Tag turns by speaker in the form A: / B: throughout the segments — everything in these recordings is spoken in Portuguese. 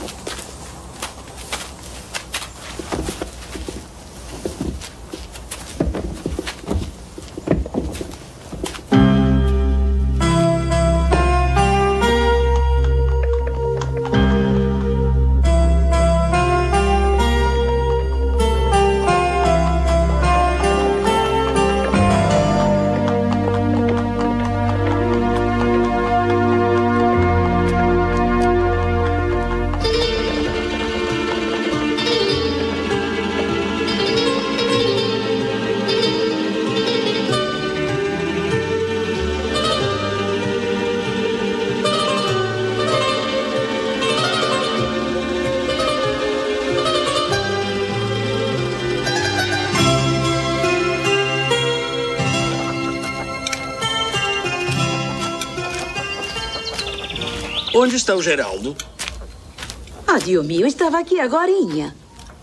A: Onde está o Geraldo?
B: Ah, Dio mio, estava aqui agorinha.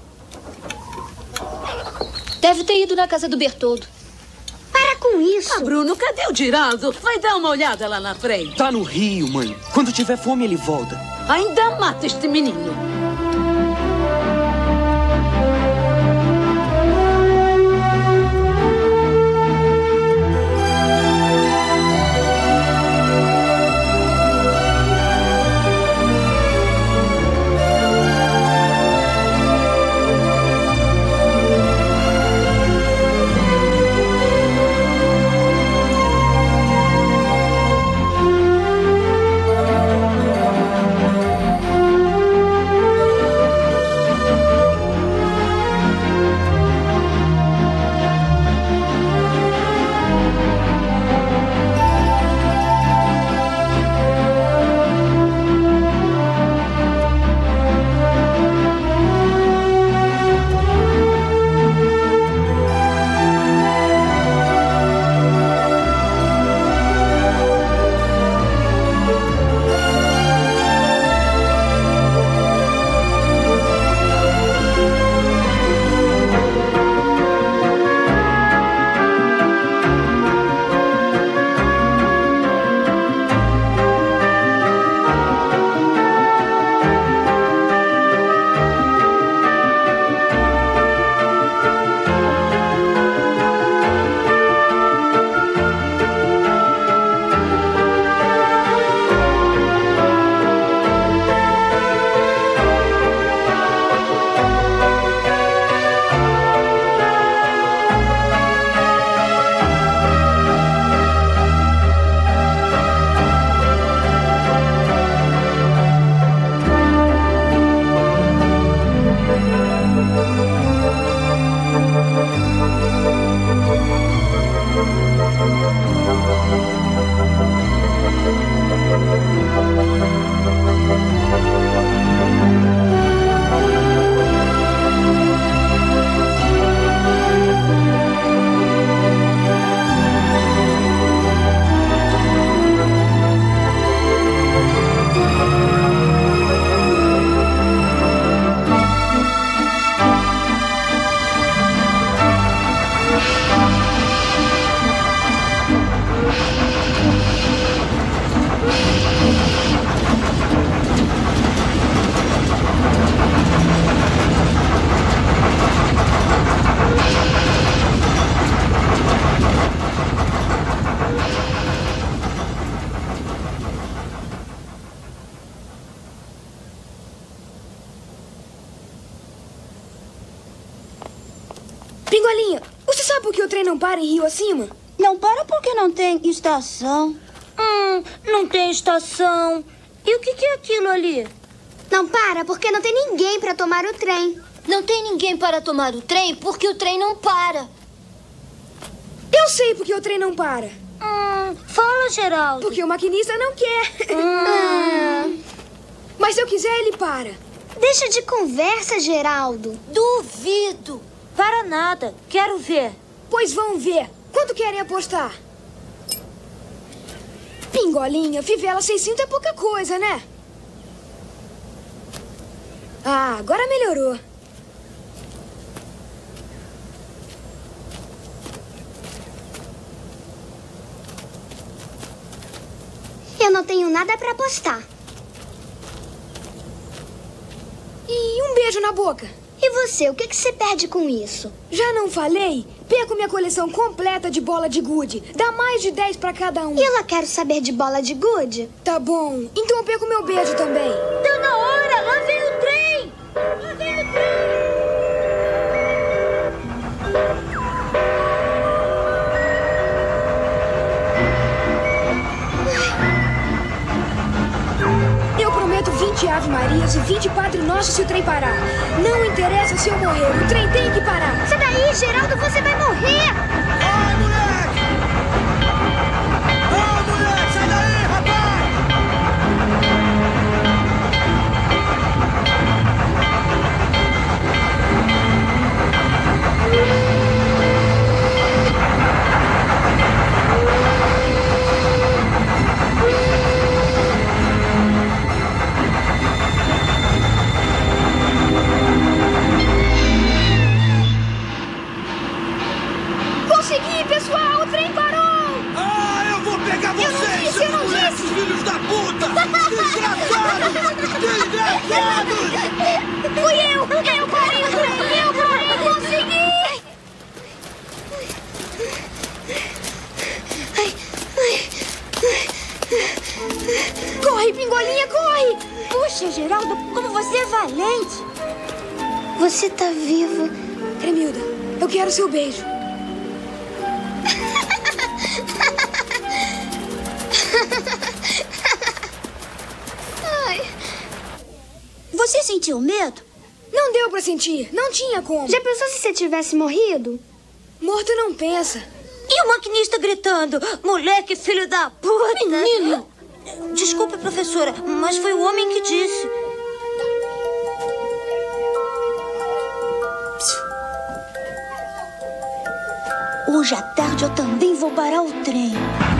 C: Deve ter ido na casa do Bertoldo.
D: Para com isso.
B: Ah, Bruno, cadê o Geraldo? Vai dar uma olhada lá na frente.
E: Tá no rio, mãe. Quando tiver fome, ele volta.
B: Ainda mata este menino.
F: Pingolinha, você sabe por que o trem não para em Rio Acima?
D: Não para porque não tem estação.
C: Não tem estação. E o que é aquilo ali?
D: Não para porque não tem ninguém para tomar o trem.
C: Não tem ninguém para tomar o trem porque o trem não para.
F: Eu sei por que o trem não para.
C: Fala, Geraldo.
F: Porque o maquinista não quer. Mas se eu quiser, ele para.
D: Deixa de conversa, Geraldo.
C: Duvido. Para nada. Quero ver.
F: Pois vão ver. Quanto querem apostar? Pingolinha, fivela 600 é pouca coisa, né? Ah, agora melhorou.
D: Eu não tenho nada para apostar.
F: beijo na boca.
D: E você, o que você perde com isso?
F: Já não falei? Perco minha coleção completa de bola de gude. Dá mais de 10 pra cada um.
D: E ela quer saber de bola de gude?
F: Tá bom. Então eu perco meu beijo também.
C: Tá na hora! Lá vem o trem! Lá vem o trem!
F: Eu prometo 20 Ave Marias e 20 Padre Nosso se o trem parar. Não interessa se eu morrer, o trem tem que parar.
D: Sai daí, Geraldo, você vai morrer!
E: Ai, moleque! Ô, moleque, sai daí, rapaz!
F: Consegui, pessoal! O trem parou!
E: Ah, eu vou pegar
F: Eu não
E: vocês,
F: disse,
E: seus
F: eu não
E: moleques,
F: disse.
E: filhos da puta! Desgraçados! Desgraçados!
F: Fui eu! Eu parei o trem! Eu parei! Consegui! Corre, Pingolinha, corre!
C: Puxa, Geraldo, como você é valente!
D: Você tá vivo.
F: Cremilda, eu quero seu beijo.
D: Ai,
C: Você sentiu medo?
F: Não deu pra sentir. Não tinha como.
D: já pensou se você tivesse morrido?
F: Morto não pensa.
C: E o maquinista gritando: moleque, filho da puta!
F: Menino!
C: Desculpe, professora, mas foi o homem que disse. Hoje à tarde eu também vou parar o trem.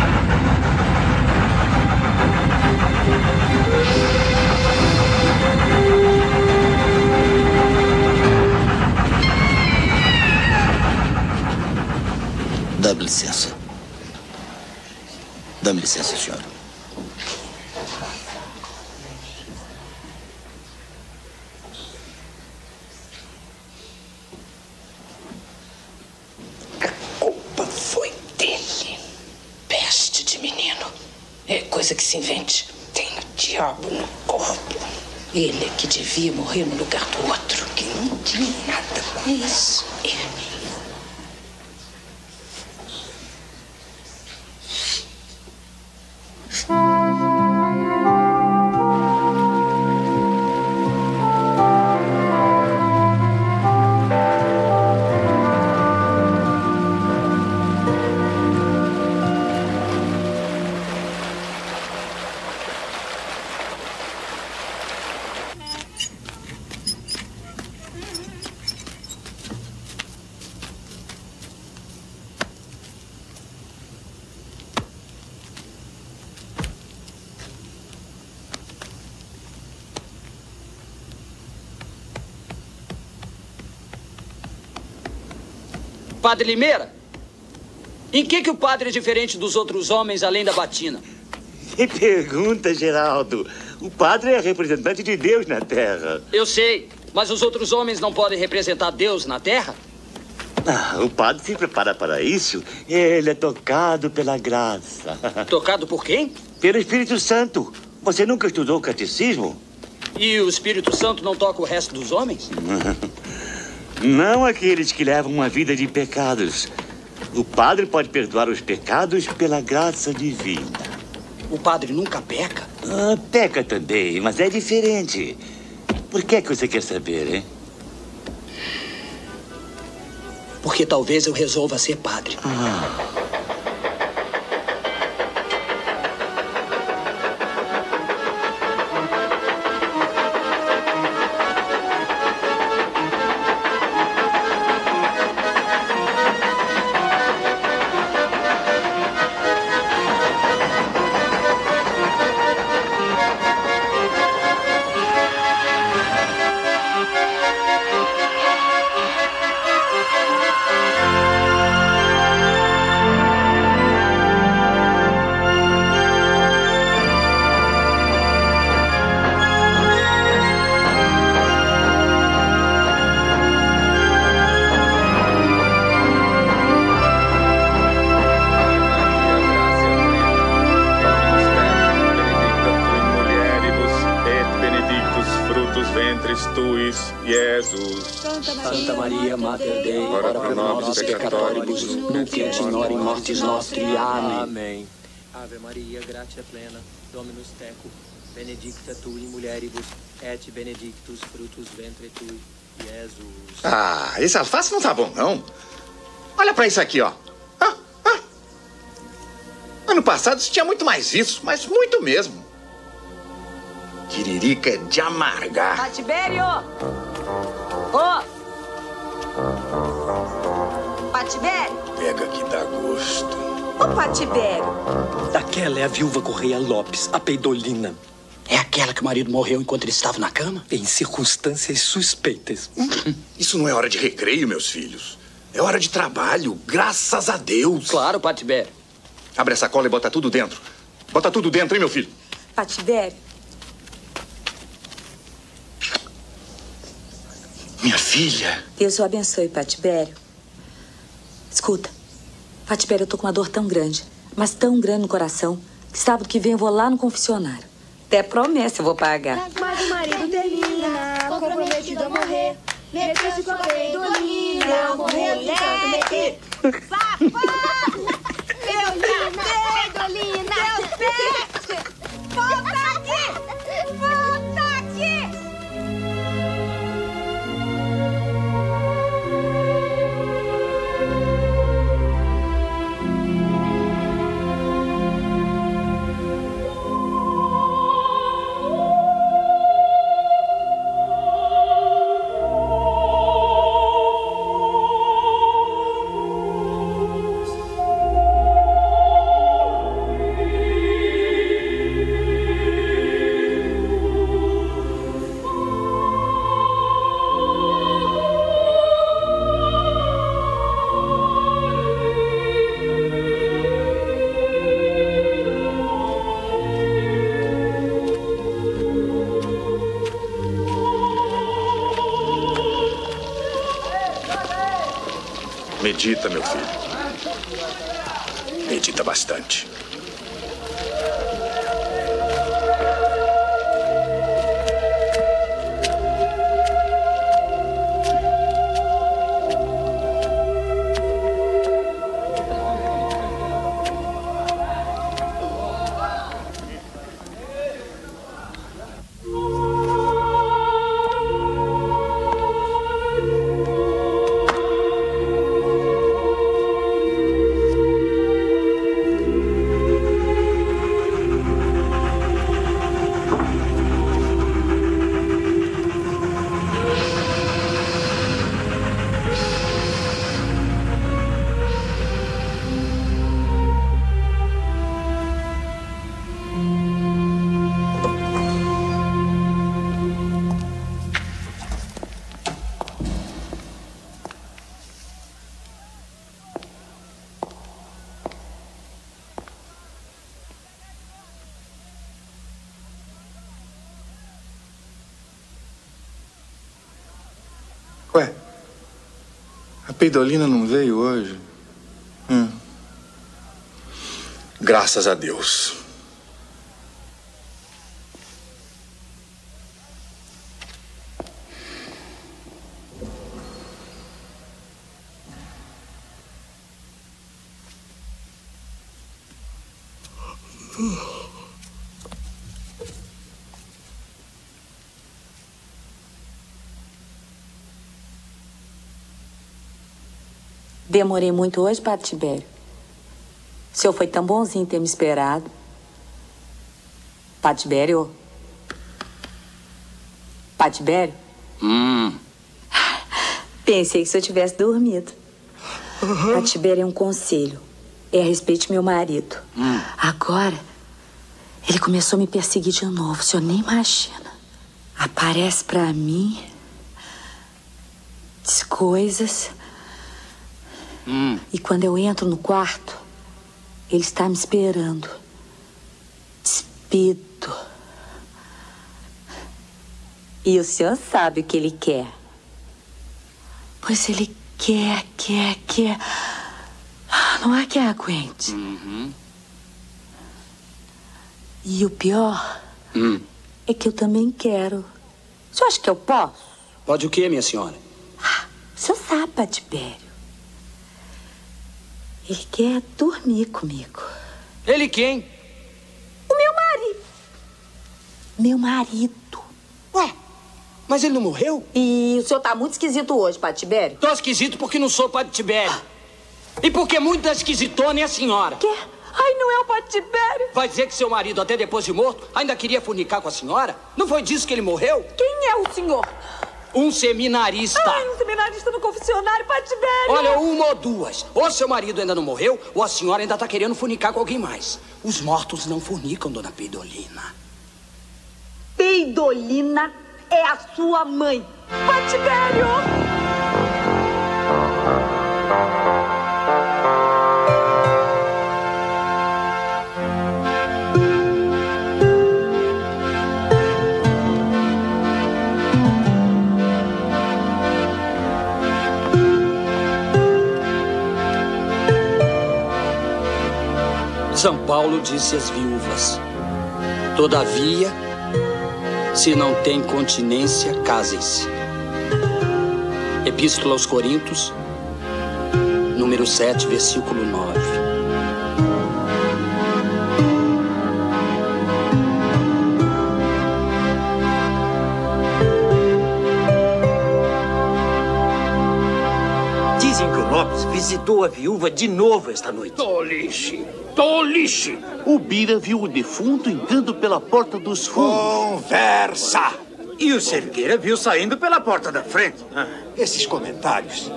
A: Dá-me licença. Dá-me licença, senhora.
B: A culpa foi dele. Peste de menino. É coisa que se invente. Tem o diabo no corpo. Ele é que devia morrer no lugar do outro, que não tinha nada com isso. Ele.
G: Padre Limeira, em que o padre é diferente dos outros homens além da batina?
H: Que pergunta, Geraldo. O padre é representante de Deus na Terra.
G: Eu sei, mas os outros homens não podem representar Deus na Terra?
H: Ah, o padre se prepara para isso. Ele é tocado pela graça.
G: Tocado por quem?
H: Pelo Espírito Santo. Você nunca estudou o catecismo?
G: E o Espírito Santo não toca o resto dos homens?
H: Não aqueles que levam uma vida de pecados. O padre pode perdoar os pecados pela graça divina.
G: O padre nunca peca?
H: Ah, peca também, mas é diferente. Por que você quer saber, hein?
G: Porque talvez eu resolva ser padre.
I: frutos ventris tuis, Jesus.
G: Santa Maria, Mater Dei, ora pro nobis peccatoribus, nunc et in hora mortis nostri. Amém.
J: Ave Maria, gratia plena, Dominus tecum, benedicta tu in mulieribus, et benedictus fructus ventris tui, Jesus.
K: Ah, esse alface não tá bom, não. Olha pra isso aqui, ó. Ano passado tinha muito mais isso, mas muito mesmo. Tiririca é de amargar.
L: Patibério! Ô! Patibério!
K: Pega que dá gosto.
L: Ô, Patibério!
J: Aquela é a viúva Correia Lopes, a peidolina.
G: É aquela que o marido morreu enquanto ele estava na cama?
J: Em circunstâncias suspeitas.
K: Isso não é hora de recreio, meus filhos. É hora de trabalho, graças a Deus.
G: Claro, Patibério.
K: Abre essa cola e bota tudo dentro. Bota tudo dentro, hein, meu filho?
L: Patibério!
K: Minha filha.
L: Deus o abençoe, Patibério. Escuta, Patibério, eu tô com uma dor tão grande, mas tão grande no coração, que sábado que vem eu vou lá no confessionário. Até promessa eu vou pagar.
F: Mas o marido termina, comprometido a morrer. Meteu-se com a peidolina, morreu tentando meter.
D: Safado! Peidolina! Seus pés! Volta aqui! Volta aqui!
K: Medita, meu filho. Medita bastante.
M: Ué, a peidolina não veio hoje?
K: Graças a Deus.
L: Demorei muito hoje, Patibério. O senhor foi tão bonzinho ter me esperado. Patibério? Patibério? Pensei que o senhor tivesse dormido. Patibério, é um conselho. É a respeito de meu marido. Agora, ele começou a me perseguir de novo. O senhor nem imagina. Aparece pra mim... diz coisas... E quando eu entro no quarto, ele está me esperando. Despido. E o senhor sabe o que ele quer. Pois ele quer. Não há quem aguente. E o pior é que eu também quero. O senhor acha que eu posso?
G: Pode o quê, minha senhora?
L: O senhor sabe, Patibério. Ele quer dormir comigo.
G: Ele quem?
L: O meu marido. Meu marido.
G: Ué, mas ele não morreu?
L: E o senhor tá muito esquisito hoje, Patibério.
G: Tô esquisito porque não sou Patibério. E porque muito da esquisitona é a senhora.
L: Quê? Ai, não é o Patibério.
G: Vai dizer que seu marido, até depois de morto, ainda queria fornicar com a senhora? Não foi disso que ele morreu?
L: Quem é o senhor?
G: Um seminarista.
L: Ai, um seminarista no confessionário, Patibério.
G: Olha, uma ou duas. Ou seu marido ainda não morreu, ou a senhora ainda tá querendo fornicar com alguém mais. Os mortos não fornicam, dona Peidolina.
L: Peidolina é a sua mãe. Patibério!
G: São Paulo disse às viúvas: todavia, se não tem continência, casem-se. Epístola aos Coríntios, número 7, versículo 9.
N: Dizem que o Lopes visitou a viúva de novo esta noite.
O: Tolice! Tolice!
P: O Bira viu o defunto entrando pela porta dos fundos.
N: Conversa! E o Cerqueira viu saindo pela porta da frente.
E: Esses comentários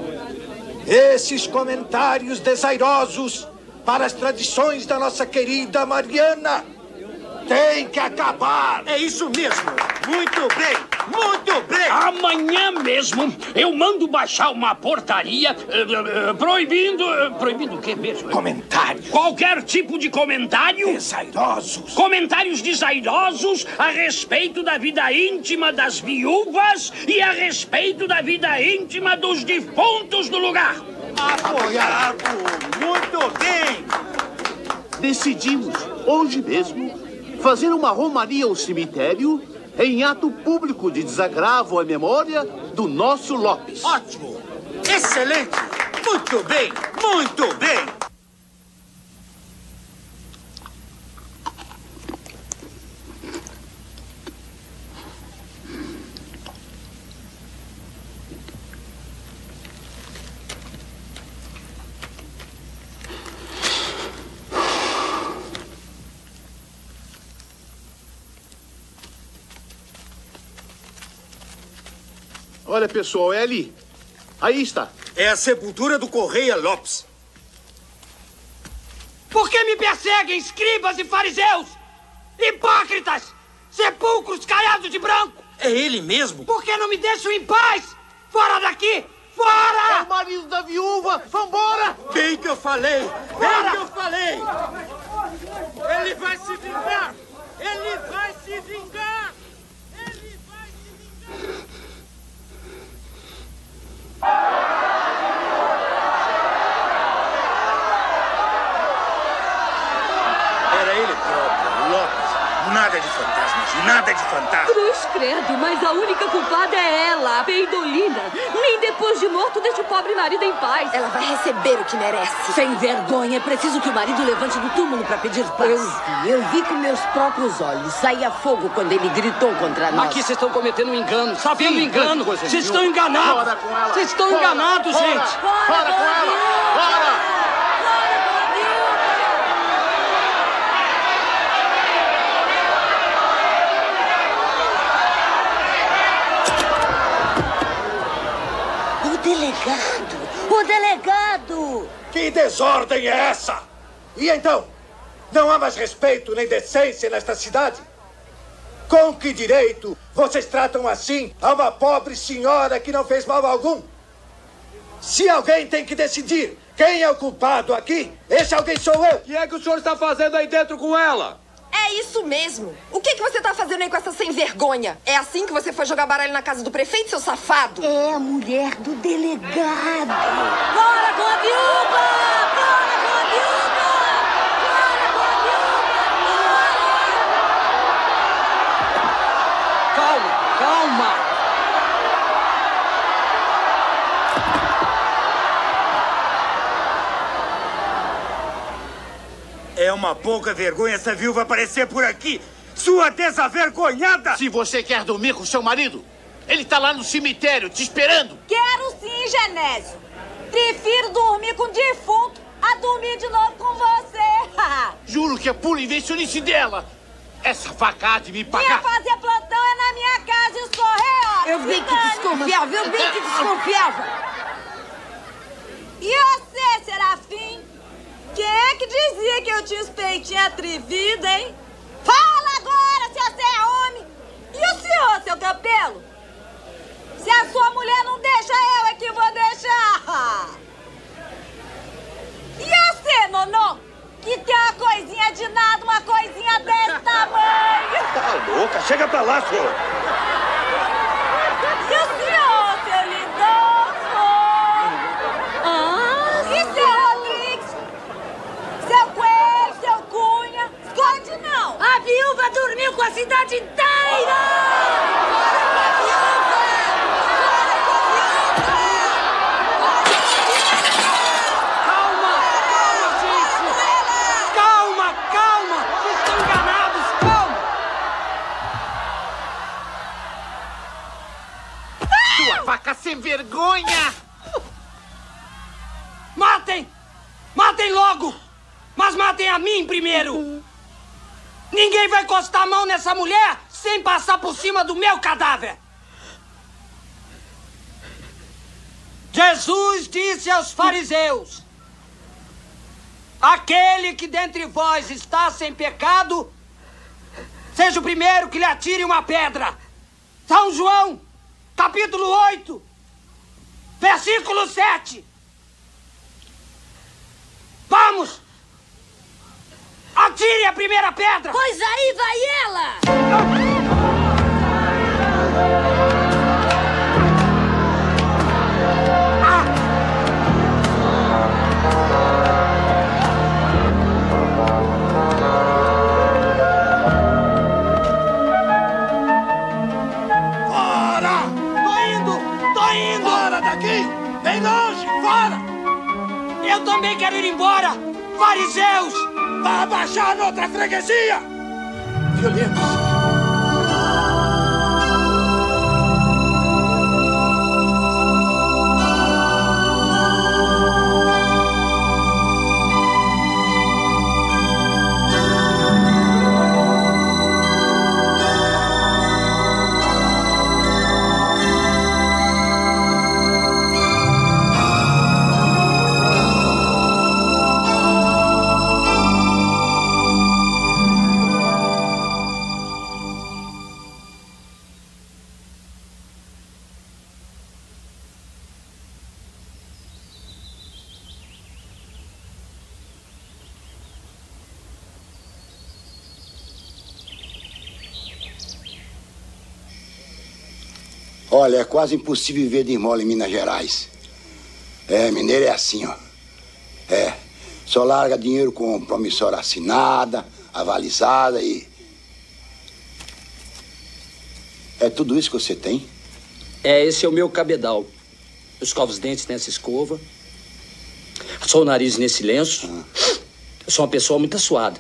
E: desairosos para as tradições da nossa querida Mariana tem que acabar.
N: É isso mesmo. Muito bem, muito bem.
O: Amanhã mesmo eu mando baixar uma portaria proibindo o quê mesmo?
E: Comentários.
O: Qualquer tipo de comentário.
E: Desairosos.
O: Comentários desairosos a respeito da vida íntima das viúvas e a respeito da vida íntima dos defuntos do lugar.
N: Apoiado. Muito bem.
P: Decidimos, hoje mesmo, fazer uma romaria ao cemitério em ato público de desagravo à memória do nosso Lopes.
N: Ótimo! Excelente! Muito bem! Muito bem!
P: Olha, pessoal, é ali. Aí está.
N: É a sepultura do Correia Lopes.
G: Por que me perseguem, escribas e fariseus? Hipócritas! Sepulcros caiados de branco!
N: É ele mesmo?
G: Por que não me deixam em paz? Fora daqui! Fora!
P: É o marido da viúva! Vambora!
N: Bem que eu falei! Bem que eu falei!
E: Ele vai se vingar! Ele vai se vingar! Ele vai se vingar!
N: Era ele próprio, Lopes. Nada de fantasmas, nada de fantasmas.
L: Cruz credo, mas a única culpada é ela, a Peidolina. Nem depois de morto deixa o pobre marido em paz.
Q: Ela vai receber o que merece.
R: Sem vergonha, é preciso que o marido levante do túmulo para pedir paz. Eu vi com meus próprios olhos. Saía fogo quando ele gritou contra nós.
G: Aqui vocês estão cometendo um engano, sabendo engano.
P: coisa
G: Vocês
P: nenhuma.
G: estão enganados.
P: Fora com ela.
G: Vocês estão
P: Fora,
G: enganados,
P: fora,
G: gente.
P: Fora com ela! Fora!
R: O delegado!
E: Que desordem é essa? E então? Não há mais respeito nem decência nesta cidade? Com que direito vocês tratam assim a uma pobre senhora que não fez mal algum? Se alguém tem que decidir quem é o culpado aqui, esse alguém sou eu.
S: O que é que o senhor está fazendo aí dentro com ela?
Q: É isso mesmo. O que você tá fazendo aí com essa sem vergonha? É assim que você foi jogar baralho na casa do prefeito, seu safado?
R: É a mulher do delegado.
Q: Fora com a viúva! Fora com a viúva! Fora com a viúva!
G: Calma, calma.
N: uma pouca vergonha essa viúva aparecer por aqui. Sua desavergonhada!
P: Se você quer dormir com seu marido, ele tá lá no cemitério te esperando.
T: Quero sim, Genésio. Prefiro dormir com o defunto a dormir de novo com você.
P: Juro que é pura invencionice dela. Essa vaca há de me pagar.
T: Ia fazer plantão é na minha casa e sou real.
R: Eu bem que desconfiava, eu bem que desconfiava.
T: E você, Serafim? Quem é que dizia que eu tinha os peitinhos atrevidos, hein? Fala agora se você é homem. E o senhor, seu capelo? Se a sua mulher não deixa, eu é que vou deixar. E você, Nonô? Que tem uma coisinha de nada, uma coisinha desse tamanho.
N: Tá louca? Chega pra lá, senhor.
T: E o senhor, seu Lindolfo? E seu Rodrigues? Seu Coelho, seu Cunha? Esconde não.
R: A viúva dormiu com a cidade inteira!
P: Vaca sem vergonha!
G: Matem! Matem logo! Mas matem a mim primeiro! Ninguém vai encostar a mão nessa mulher sem passar por cima do meu cadáver! Jesus disse aos fariseus: aquele que dentre vós está sem pecado, seja o primeiro que lhe atire uma pedra. São João, capítulo 8, versículo 7. Vamos! Atire a primeira pedra!
R: Pois aí vai ela!
N: Bem longe, fora!
G: Eu também quero ir embora! Fariseus!
N: Vá abaixar noutra freguesia!
M: Violentos!
U: Olha, é quase impossível viver de esmola em Minas Gerais. Mineiro é assim, ó. Só larga dinheiro com promissória assinada, avalizada e... É tudo isso que você tem?
G: Esse é o meu cabedal. Eu escovo os dentes nessa escova. Sou o nariz nesse lenço. Eu sou uma pessoa muito assuada.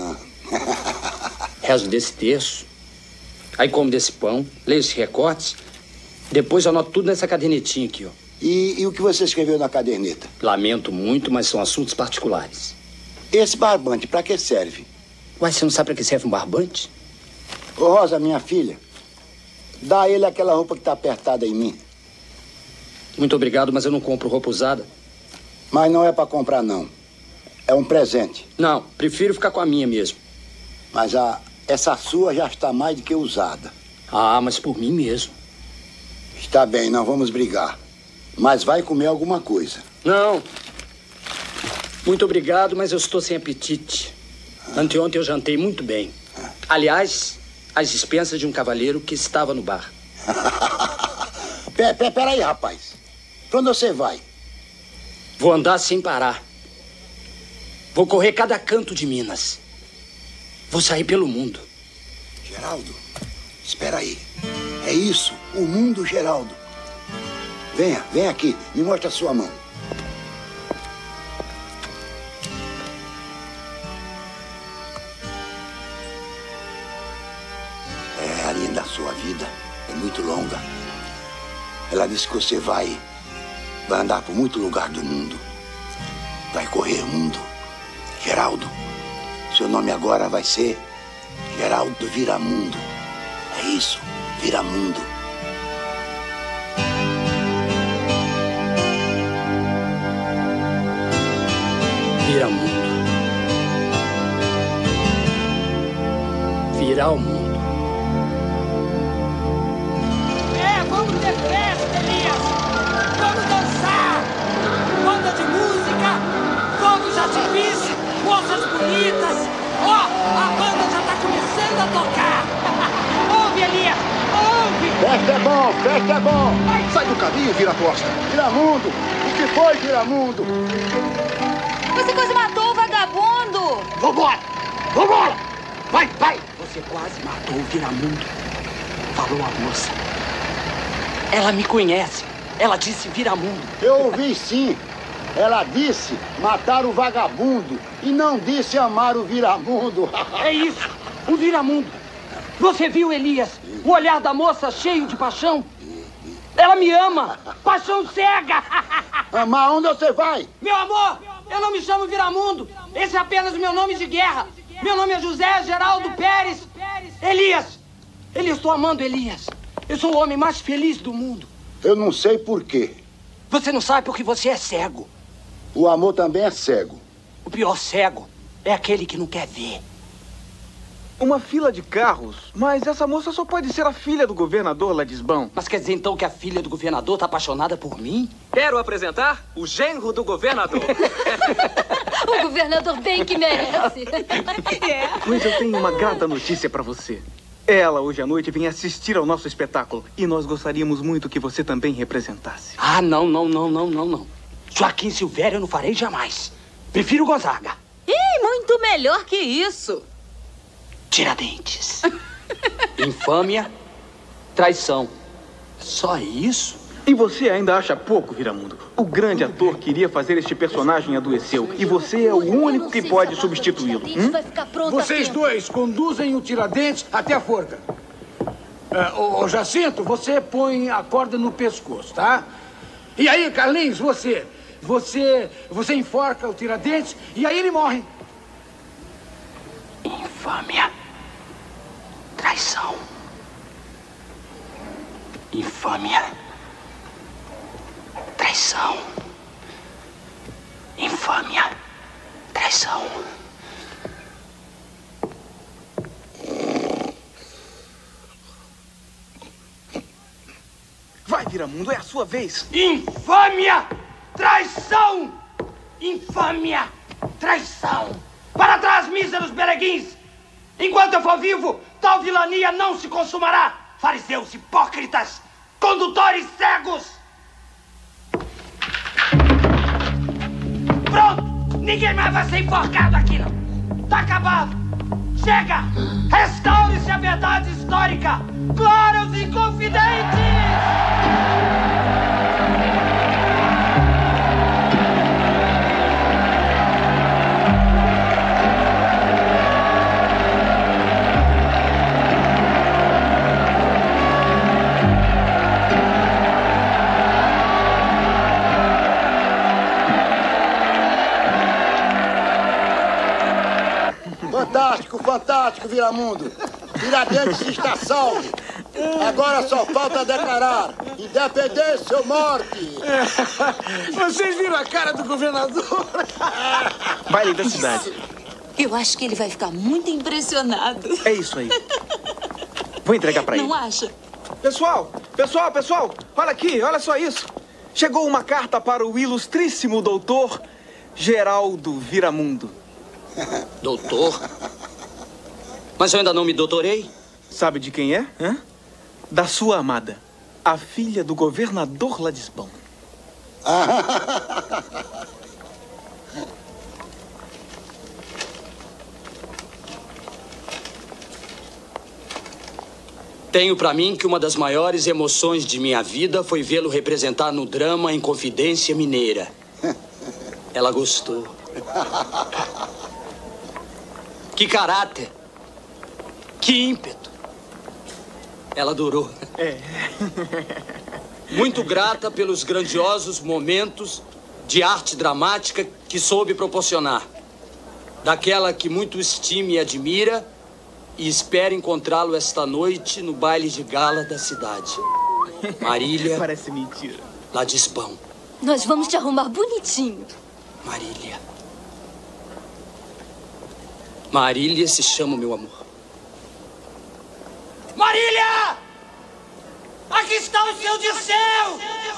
G: Rezo desse terço. Aí como desse pão, leio esses recortes. Depois eu anoto tudo nessa cadernetinha aqui, ó.
U: E o que você escreveu na caderneta?
G: Lamento muito, mas são assuntos particulares.
U: Esse barbante, pra que serve?
G: Uai, você não sabe pra que serve um barbante?
U: Ô, Rosa, minha filha, dá a ele aquela roupa que tá apertada em mim.
G: Muito obrigado, mas eu não compro roupa usada.
U: Mas não é pra comprar, não. É um presente.
G: Não, prefiro ficar com a minha mesmo.
U: Mas essa sua já está mais do que usada.
G: Ah, mas por mim mesmo.
U: Está bem, não vamos brigar. Mas vai comer alguma coisa.
G: Não. Muito obrigado, mas eu estou sem apetite. Anteontem eu jantei muito bem. Aliás, às expensas de um cavalheiro que estava no bar.
U: Peraí, rapaz. Pra onde você vai?
G: Vou andar sem parar. Vou correr cada canto de Minas. Vou sair pelo mundo.
U: Geraldo, espera aí. É isso, o mundo, Geraldo. Vem aqui, me mostra a sua mão. muito longa. Ela disse que você vai andar por muito lugar do mundo. Vai correr o mundo. Geraldo, seu nome agora vai ser Geraldo Viramundo. É isso, Viramundo.
O: Viramundo. Virar o mundo.
G: Vamos ter festa, Elias! Vamos dançar! Banda de música, fogos de artifício, moças bonitas. Ó, a banda já tá começando a tocar. Ouve, Elias! Ouve!
U: Festa é bom! Sai do caminho, Vira-Posta! Viramundo! O que foi, Viramundo?
T: Você quase matou o vagabundo!
O: Vambora! Vai! Você quase matou o Viramundo. Falou a moça. Ela me conhece. Ela disse Viramundo.
U: Eu ouvi sim. Ela disse matar o vagabundo e não disse amar o Viramundo.
O: É isso, o Viramundo. Você viu, Elias, o olhar da moça cheio de paixão? Ela me ama. Paixão cega.
U: Amar onde você vai?
G: Meu amor, eu não me chamo Viramundo. Esse é apenas o meu nome de guerra. Meu nome é José Geraldo Pérez.
O: Elias, estou amando Elias. Eu sou o homem mais feliz do mundo.
U: Eu não sei por quê.
O: Você não sabe porque você é cego.
U: O amor também é cego.
O: O pior cego é aquele que não quer ver.
C: Uma fila de carros? Mas essa moça só pode ser a filha do governador Ladisbão.
O: Mas quer dizer então que a filha do governador tá apaixonada por mim?
J: Quero apresentar o genro do governador.
T: O governador bem que merece.
C: Mas eu tenho uma grata notícia pra você. Ela, hoje à noite, vem assistir ao nosso espetáculo. E nós gostaríamos muito que você também representasse.
O: Ah, não. Joaquim Silvério eu não farei jamais. Prefiro Gonzaga.
T: Ih, muito melhor que isso.
O: Tiradentes. Infâmia, traição. Só isso?
C: E você ainda acha pouco, Viramundo? O grande ator que iria fazer este personagem adoeceu. E você é o único que pode substituí-lo.
N: Vocês dois conduzem o Tiradentes até a forca. Ô Jacinto, você põe a corda no pescoço, tá? E aí, Carlinhos, você enforca o Tiradentes e aí ele morre.
O: Infâmia. Traição. Infâmia. Traição. Infâmia. Traição.
C: Vai, Viramundo, é a sua vez.
O: Infâmia! Traição! Infâmia! Traição! Para trás, míseros beleguins! Enquanto eu for vivo, tal vilania não se consumará! Fariseus hipócritas! Condutores cegos! Pronto! Ninguém mais vai ser enforcado aqui, não! Tá acabado! Chega! Restaure-se a verdade histórica! Glória aos inconfidentes!
U: Fantástico, Viramundo. Tiradentes está salvo. Agora só falta declarar independência ou morte.
N: Vocês viram a cara do governador?
C: Baile da cidade.
R: Eu acho que ele vai ficar muito impressionado.
C: É isso aí. Vou entregar pra ele.
R: Não acha?
C: Pessoal, olha aqui, olha só isso. Chegou uma carta para o ilustríssimo doutor Geraldo Viramundo.
O: Doutor? Mas eu ainda não me doutorei.
C: Sabe de quem é? Hã? Da sua amada, a filha do governador Ladisbão.
O: Tenho pra mim que uma das maiores emoções de minha vida foi vê-lo representar no drama Inconfidência Mineira. Ela gostou. Que caráter! Que ímpeto!
G: Ela durou.
C: É.
G: Muito grata pelos grandiosos momentos de arte dramática que soube proporcionar. Daquela que muito estima e admira e espera encontrá-lo esta noite no baile de gala da cidade. Marília.
C: Parece mentira.
G: Ladispão.
T: Nós vamos te arrumar bonitinho.
G: Marília. Marília se chama, meu amor. Marília! Aqui está o seu Dirceu!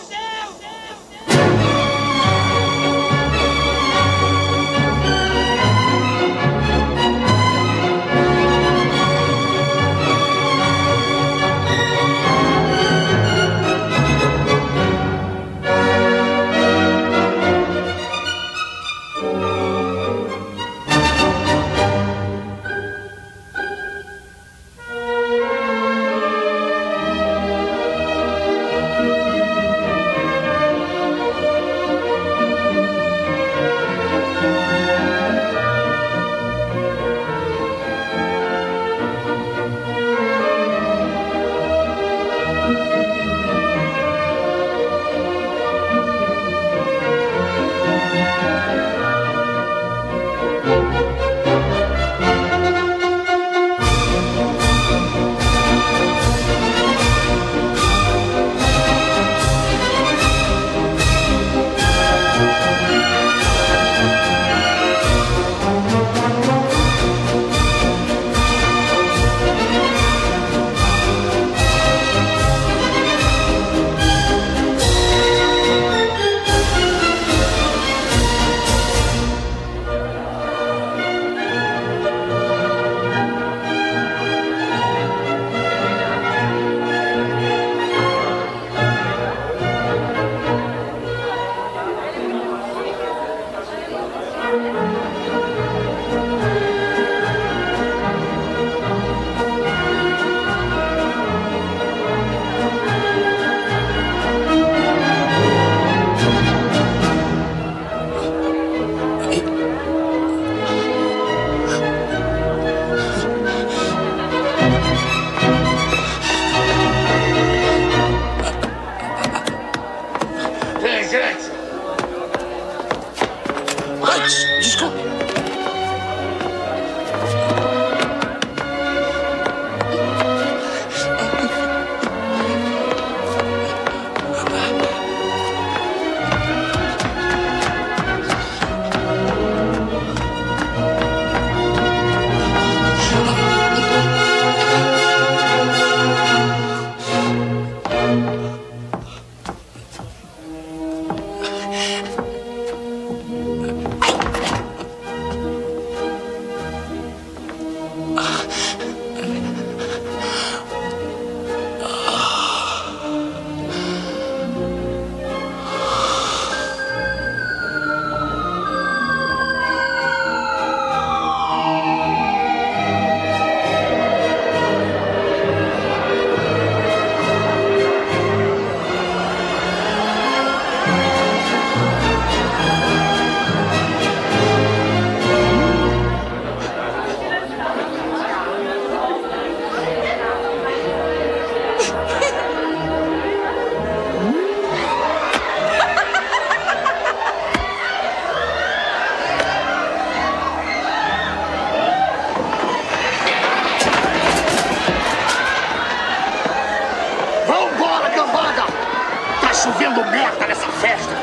N: chovendo merda nessa festa.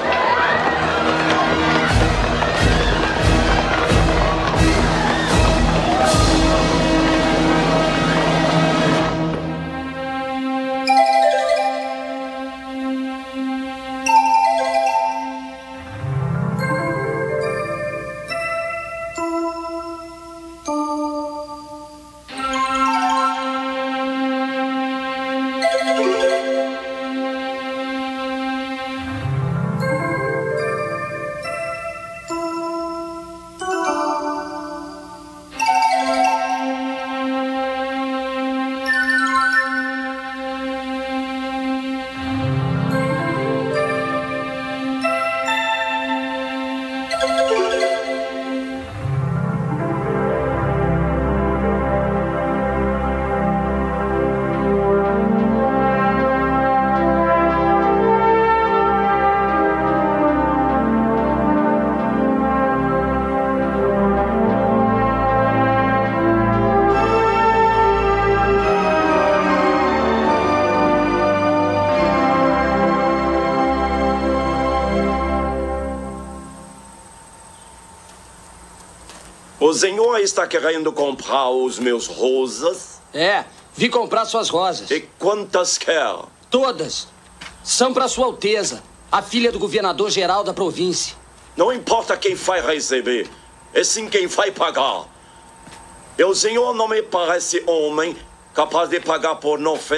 K: O senhor está querendo comprar os meus rosas?
G: É, vim comprar suas rosas.
K: E quantas quer?
G: Todas. São para Sua Alteza, a filha do governador-geral da província.
K: Não importa quem vai receber, é sim quem vai pagar. E o senhor não me parece homem capaz de pagar por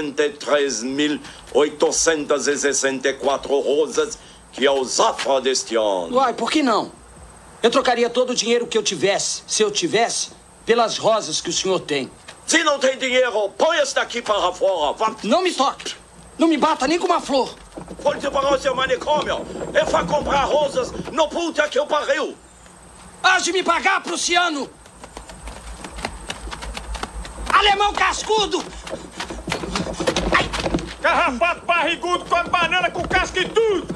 K: 93.864 rosas, que é o zafra deste ano.
G: Uai, por que não? Eu trocaria todo o dinheiro que eu tivesse, se eu tivesse, pelas rosas que o senhor tem.
K: Se não tem dinheiro, põe esse daqui para fora. Vá.
G: Não me toque. Não me bata nem com uma flor.
K: Volte para o seu manicômio e vá comprar rosas no puta que eu pariu.
G: Há de me pagar, prussiano. Alemão cascudo.
I: Ai. Carrapato barrigudo com a banana com casca e tudo.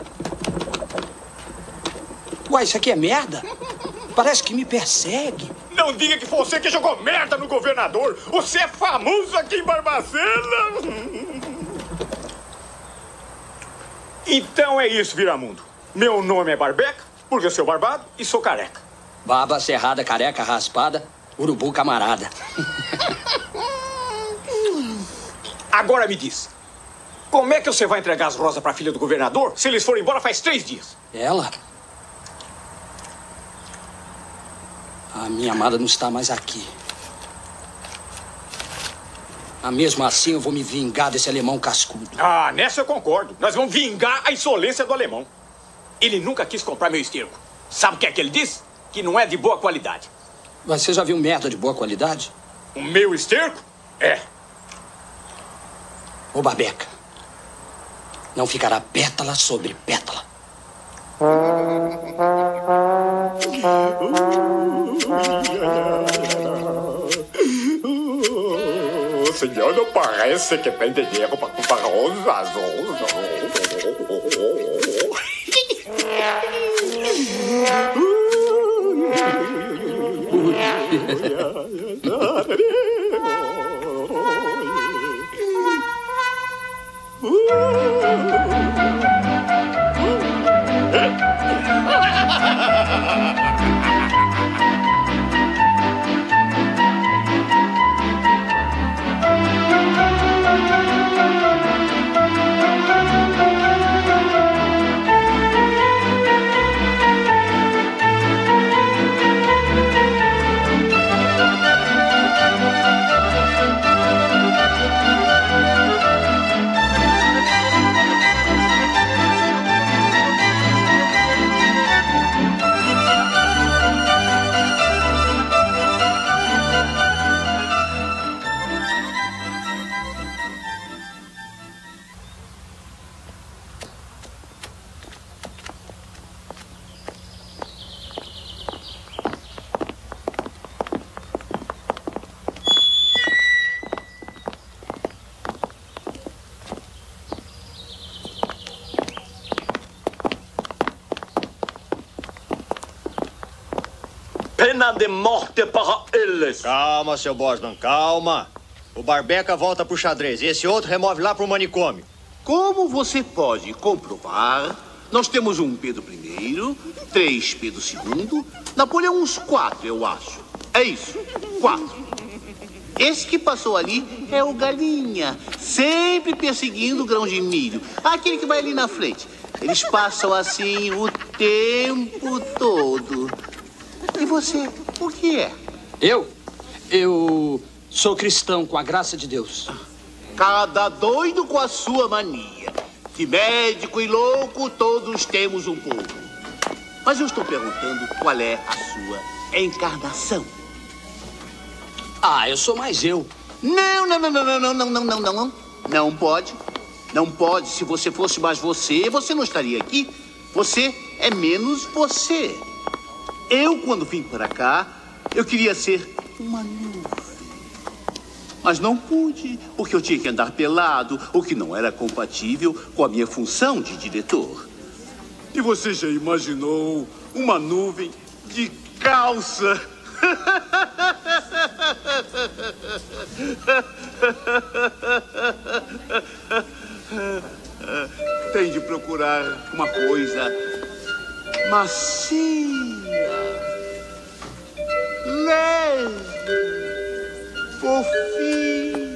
G: Uai, isso aqui é merda? Parece que me persegue.
I: Não diga que foi você que jogou merda no governador. Você é famoso aqui em Barbacena. Então é isso, Viramundo. Meu nome é Barbeca, porque eu sou barbado e sou careca.
G: Barba cerrada, careca raspada, urubu camarada.
I: Agora me diz, como é que você vai entregar as rosas para a filha do governador se eles foram embora faz 3 dias?
G: Ela? A minha amada não está mais aqui. Ah, mesmo assim, eu vou me vingar desse alemão cascudo.
I: Ah, nessa eu concordo. Nós vamos vingar a insolência do alemão. Ele nunca quis comprar meu esterco. Sabe o que é que ele disse? Que não é de boa qualidade.
G: Mas você já viu merda de boa qualidade?
I: O meu esterco? É.
G: Ô, Babeca, não ficará pétala sobre pétala.
I: O senhor não parece que tem dinheiro para comprar rosas.
K: Pena de morte para eles.
A: Calma, seu Bosman, calma. O Barbeca volta pro xadrez e esse outro remove lá pro manicômio.
P: Como você pode comprovar, nós temos um Pedro I, 3 Pedro II, Napoleão uns 4, eu acho. É isso, 4. Esse que passou ali é o Galinha, sempre perseguindo o grão de milho. Aquele que vai ali na frente. Eles passam assim o tempo todo. E você, o que é?
G: Eu sou cristão, com a graça de Deus.
P: Cada doido com a sua mania. De médico e louco, todos temos um pouco. Mas eu estou perguntando qual é a sua encarnação.
G: Ah, eu sou mais eu.
P: Não. Não pode. Não pode. Se você fosse mais você, você não estaria aqui. Você é menos você. Eu, quando vim para cá, eu queria ser uma nuvem. Mas não pude, porque eu tinha que andar pelado, o que não era compatível com a minha função de diretor. E você já imaginou uma nuvem de calça? Tem de procurar uma coisa macia. Fofinha.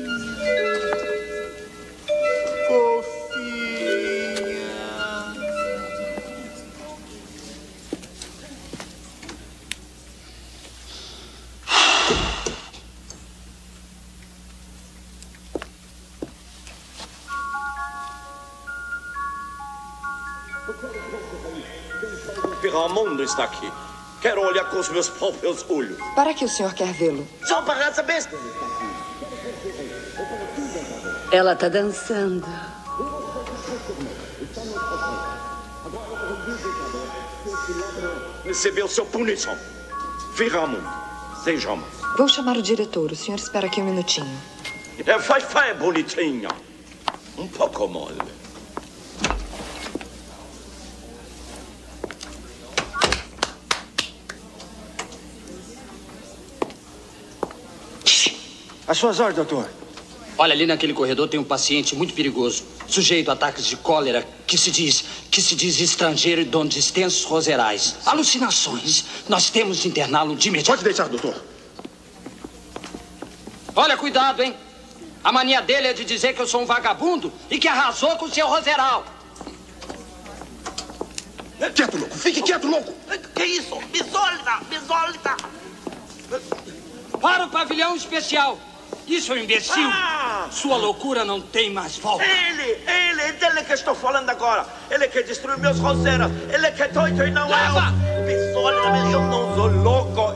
K: Viramundo está aqui. Quero olhar com os meus próprios olhos.
Q: Para que o senhor quer vê-lo?
K: Só para saber.
R: Ela tá dançando.
K: Recebeu sua punição. Viramundo. Seja mais.
Q: Vou chamar o diretor. O senhor espera aqui um minutinho.
K: Vai, bonitinha. Um pouco mole.
E: As suas ordens, doutor.
G: Olha, ali naquele corredor tem um paciente muito perigoso, sujeito a ataques de cólera, que se diz estrangeiro e dono de extensos roserais. Alucinações. Nós temos de interná-lo de imediato.
E: Pode deixar, doutor.
G: Olha, cuidado, hein? A mania dele é de dizer que eu sou um vagabundo e que arrasou com o seu roseral.
E: Quieto, louco. Fique quieto, louco.
K: Que isso? Me solta.
G: Para o pavilhão especial. Isso é um imbecil. Sua loucura não tem mais volta.
K: Ele, dele que estou falando agora. Ele quer destruir meus roseiros. Ele que é doido e não
G: Leva!
K: Me solta, eu não sou louco.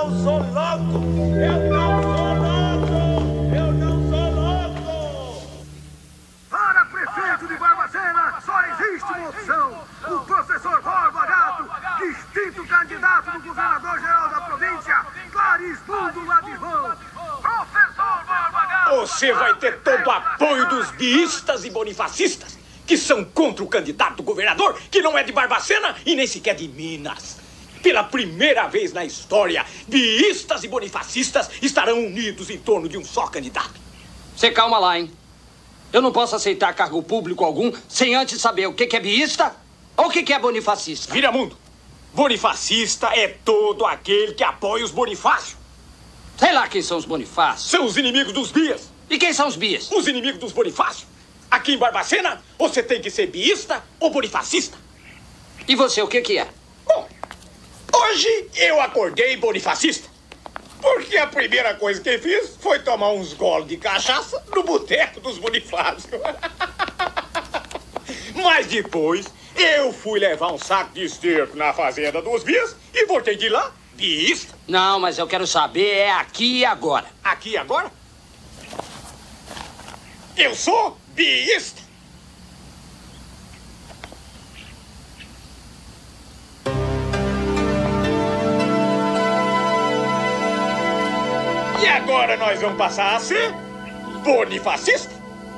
N: Para prefeito de Barbacena, só existe uma opção. O professor Borba Gato, distinto candidato do governador-geral da província, Claristundo Ladivão. Professor Borba Gato!
I: Você vai ter todo o apoio dos biístas e bonifacistas, que são contra o candidato governador, que não é de Barbacena e nem sequer de Minas. Pela primeira vez na história, biístas e bonifacistas estarão unidos em torno de um só candidato.
G: Você calma lá, hein? Eu não posso aceitar cargo público algum sem antes saber o que é biísta ou o que é bonifacista.
I: Viramundo, bonifacista é todo aquele que apoia os Bonifácios.
G: Sei lá quem são os Bonifácios.
I: São os inimigos dos bias.
G: E quem são os bias?
I: Os inimigos dos Bonifácios. Aqui em Barbacena, você tem que ser biísta ou bonifacista.
G: E você, o que é?
I: Bom, hoje eu acordei bonifacista. Porque a primeira coisa que fiz foi tomar uns goles de cachaça no boteco dos Bonifácios. Mas depois eu fui levar um saco de esterco na fazenda dos bias e voltei de lá biísta.
G: Não, mas eu quero saber é aqui e agora.
I: Aqui e agora? Eu sou biísta. E agora nós vamos passar a ser bonifacista.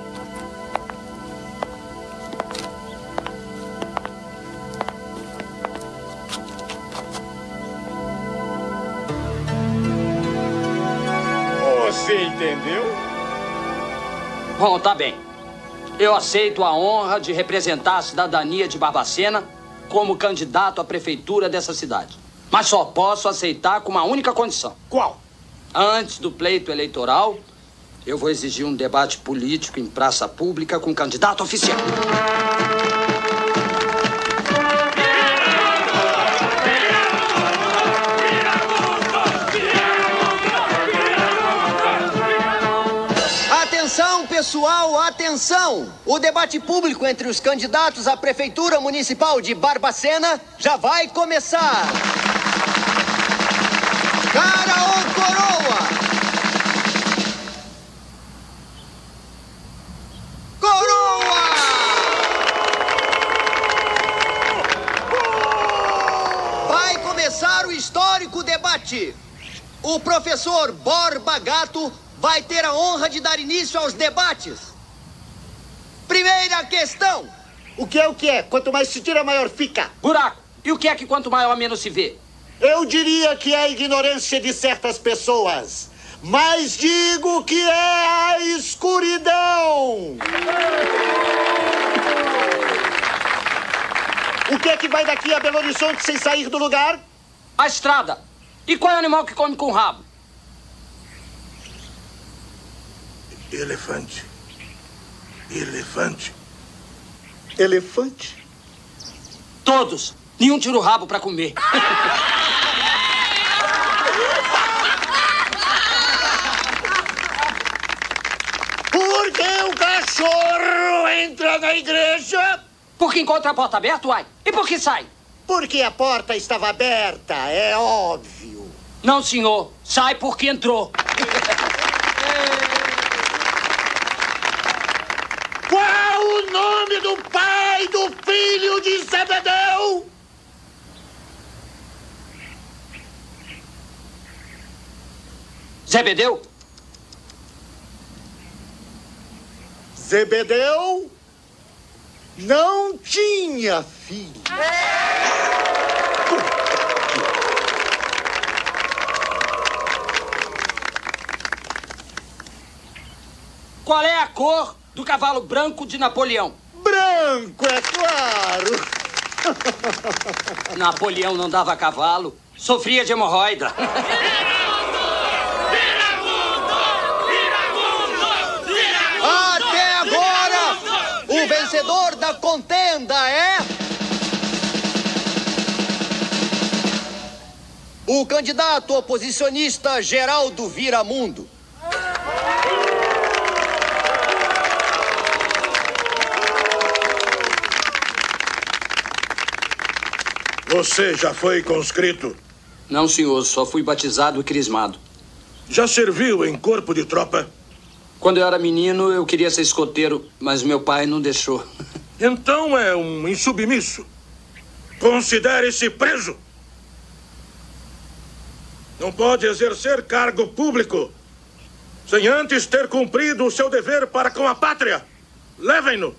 I: Você entendeu?
G: Bom, tá bem. Eu aceito a honra de representar a cidadania de Barbacena como candidato à prefeitura dessa cidade. Mas só posso aceitar com uma única condição.
I: Qual?
G: Antes do pleito eleitoral, eu vou exigir um debate político em praça pública com candidato oficial.
B: Atenção, pessoal, atenção! O debate público entre os candidatos à Prefeitura Municipal de Barbacena já vai começar. Cara ou coroa? Coroa! Vai começar o histórico debate. O professor Borba Gato vai ter a honra de dar início aos debates. Primeira questão.
P: O que é o que é? Quanto mais se tira, maior fica.
G: Buraco. E o que é que quanto maior, menos se vê?
P: Eu diria que é a ignorância de certas pessoas. Mas digo que é a escuridão. O que é que vai daqui a Belo Horizonte sem sair do lugar?
G: A estrada. E qual é o animal que come com o rabo?
E: Elefante. Elefante.
C: Elefante?
G: Todos. Nenhum tira o rabo pra comer.
E: Por que o cachorro entra na igreja?
G: Porque encontra a porta aberta, uai. E por que sai?
B: Porque a porta estava aberta, é óbvio.
G: Não, senhor. Sai porque entrou.
E: Qual o nome do pai do filho de Zebedeu?
G: Zebedeu?
B: Zebedeu não tinha filho.
G: Qual é a cor do cavalo branco de Napoleão?
B: Branco, é claro.
G: Napoleão não dava cavalo, sofria de hemorroida.
B: Até agora, o vencedor da contenda é... o candidato oposicionista Geraldo Viramundo.
E: Você já foi conscrito?
G: Não, senhor. Só fui batizado e crismado.
E: Já serviu em corpo de tropa?
G: Quando eu era menino, eu queria ser escoteiro, mas meu pai não deixou.
E: Então é um insubmisso. Considere-se preso. Não pode exercer cargo público sem antes ter cumprido o seu dever para com a pátria. Levem-no.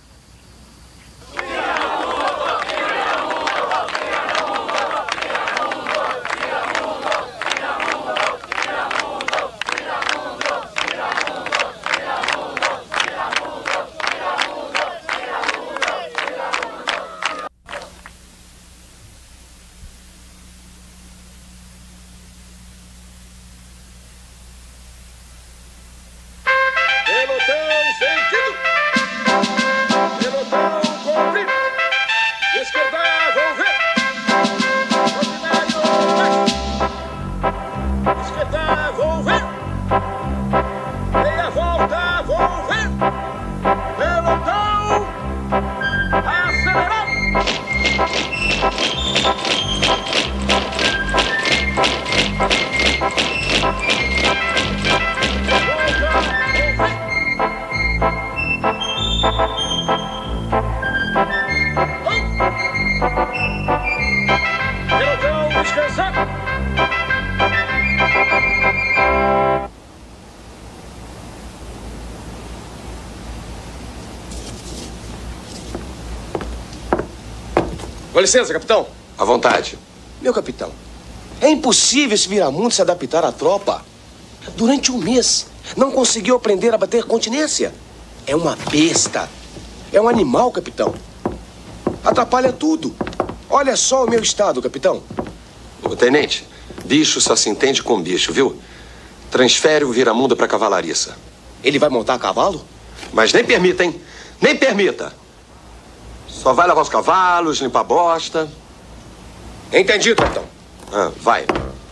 H: Com licença, capitão.
V: À vontade.
H: Meu capitão, é impossível esse Viramundo se adaptar à tropa. Durante um mês, não conseguiu aprender a bater continência. É uma besta. É um animal, capitão. Atrapalha tudo. Olha só o meu estado, capitão.
V: Ô, tenente, bicho só se entende com bicho, viu? Transfere o Viramundo pra cavalariça.
H: Ele vai montar a cavalo?
V: Mas nem permita, hein? Nem permita. Só vai lavar os cavalos, limpar a bosta.
H: Entendido, capitão.
V: Vai.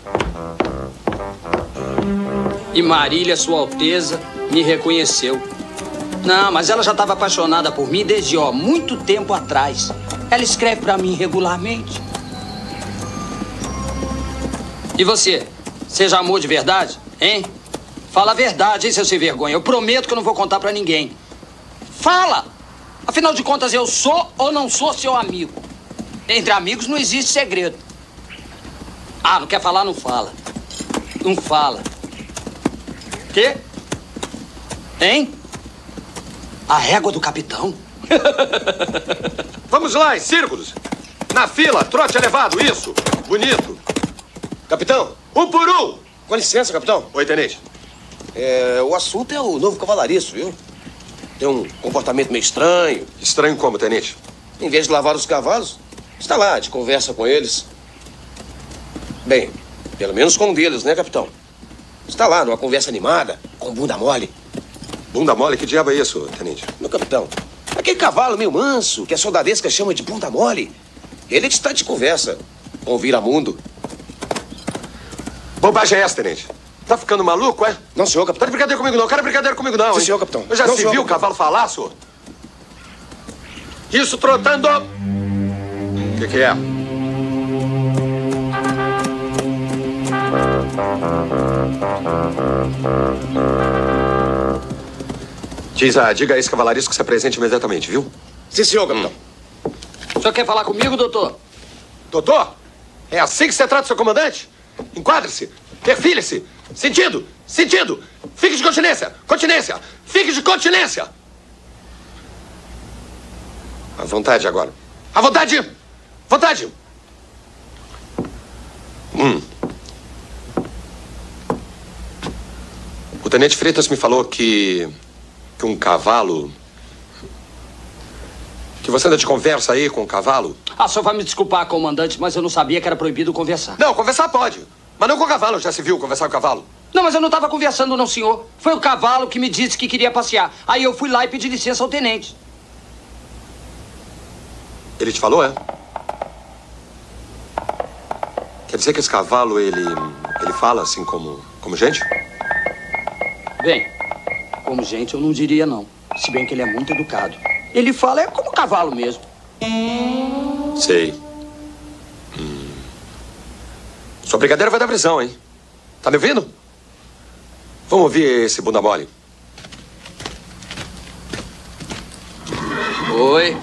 G: E Marília, Sua Alteza, me reconheceu. Não, mas ela já estava apaixonada por mim desde, muito tempo atrás. Ela escreve pra mim regularmente. E você? Você já amou de verdade, hein? Fala a verdade, hein, seu sem vergonha. Eu prometo que eu não vou contar pra ninguém. Fala! Afinal de contas, eu sou ou não sou seu amigo? Entre amigos não existe segredo. Ah, não quer falar? Não fala. Não fala. Quê? Hein? A régua do capitão?
V: Vamos lá, em círculos. Na fila, trote elevado, isso. Bonito.
H: Capitão.
V: Um por um.
H: Com licença, capitão.
V: Oi, tenente.
H: O assunto é o novo cavalariço, viu? Tem um comportamento meio estranho.
V: Estranho como, tenente?
H: Em vez de lavar os cavalos, está lá, de conversa com eles. Bem, pelo menos com um deles, né, capitão? Está lá, numa conversa animada, com bunda mole.
V: Bunda mole? Que diabo é isso, tenente?
H: Meu capitão, aquele cavalo meio manso, que a soldadesca chama de bunda mole, ele está de conversa com o Viramundo.
V: Bobagem é essa, tenente? Tá ficando maluco, é?
H: Não, senhor, capitão.
V: Tá de brincadeira comigo, não. Cara, brincadeira comigo, não,
H: Sim,
V: hein?
H: senhor, capitão.
V: Eu já
H: Não,
V: se
H: senhor,
V: viu o
H: capitão.
V: cavalo falar, senhor? Isso trotando. O que é? Diga a esse cavalarisco que se apresente imediatamente, viu?
H: Sim, senhor, capitão.
O: O senhor quer falar comigo, doutor?
V: Doutor? É assim que você trata o seu comandante? Enquadre-se, perfile-se. Sentido, sentido. Fique de continência, continência. Fique de continência. À vontade agora. À vontade! Vontade! O tenente Freitas me falou que um cavalo... Que você anda de conversa aí com o cavalo?
O: Ah, o senhor vai me desculpar, comandante, mas eu não sabia que era proibido conversar.
V: Não, conversar pode. Mas não com o cavalo. Já se viu conversar com o cavalo?
O: Não, mas eu não estava conversando, não, senhor. Foi o cavalo que me disse que queria passear. Aí eu fui lá e pedi licença ao tenente.
V: Ele te falou, é? Quer dizer que esse cavalo, ele fala assim como gente?
O: Bem, como gente eu não diria não. Se bem que ele é muito educado. Ele fala é como cavalo mesmo.
V: Sei. Sua brigadeira vai dar prisão, hein? Tá me ouvindo? Vamos ouvir esse bunda mole.
O: Oi.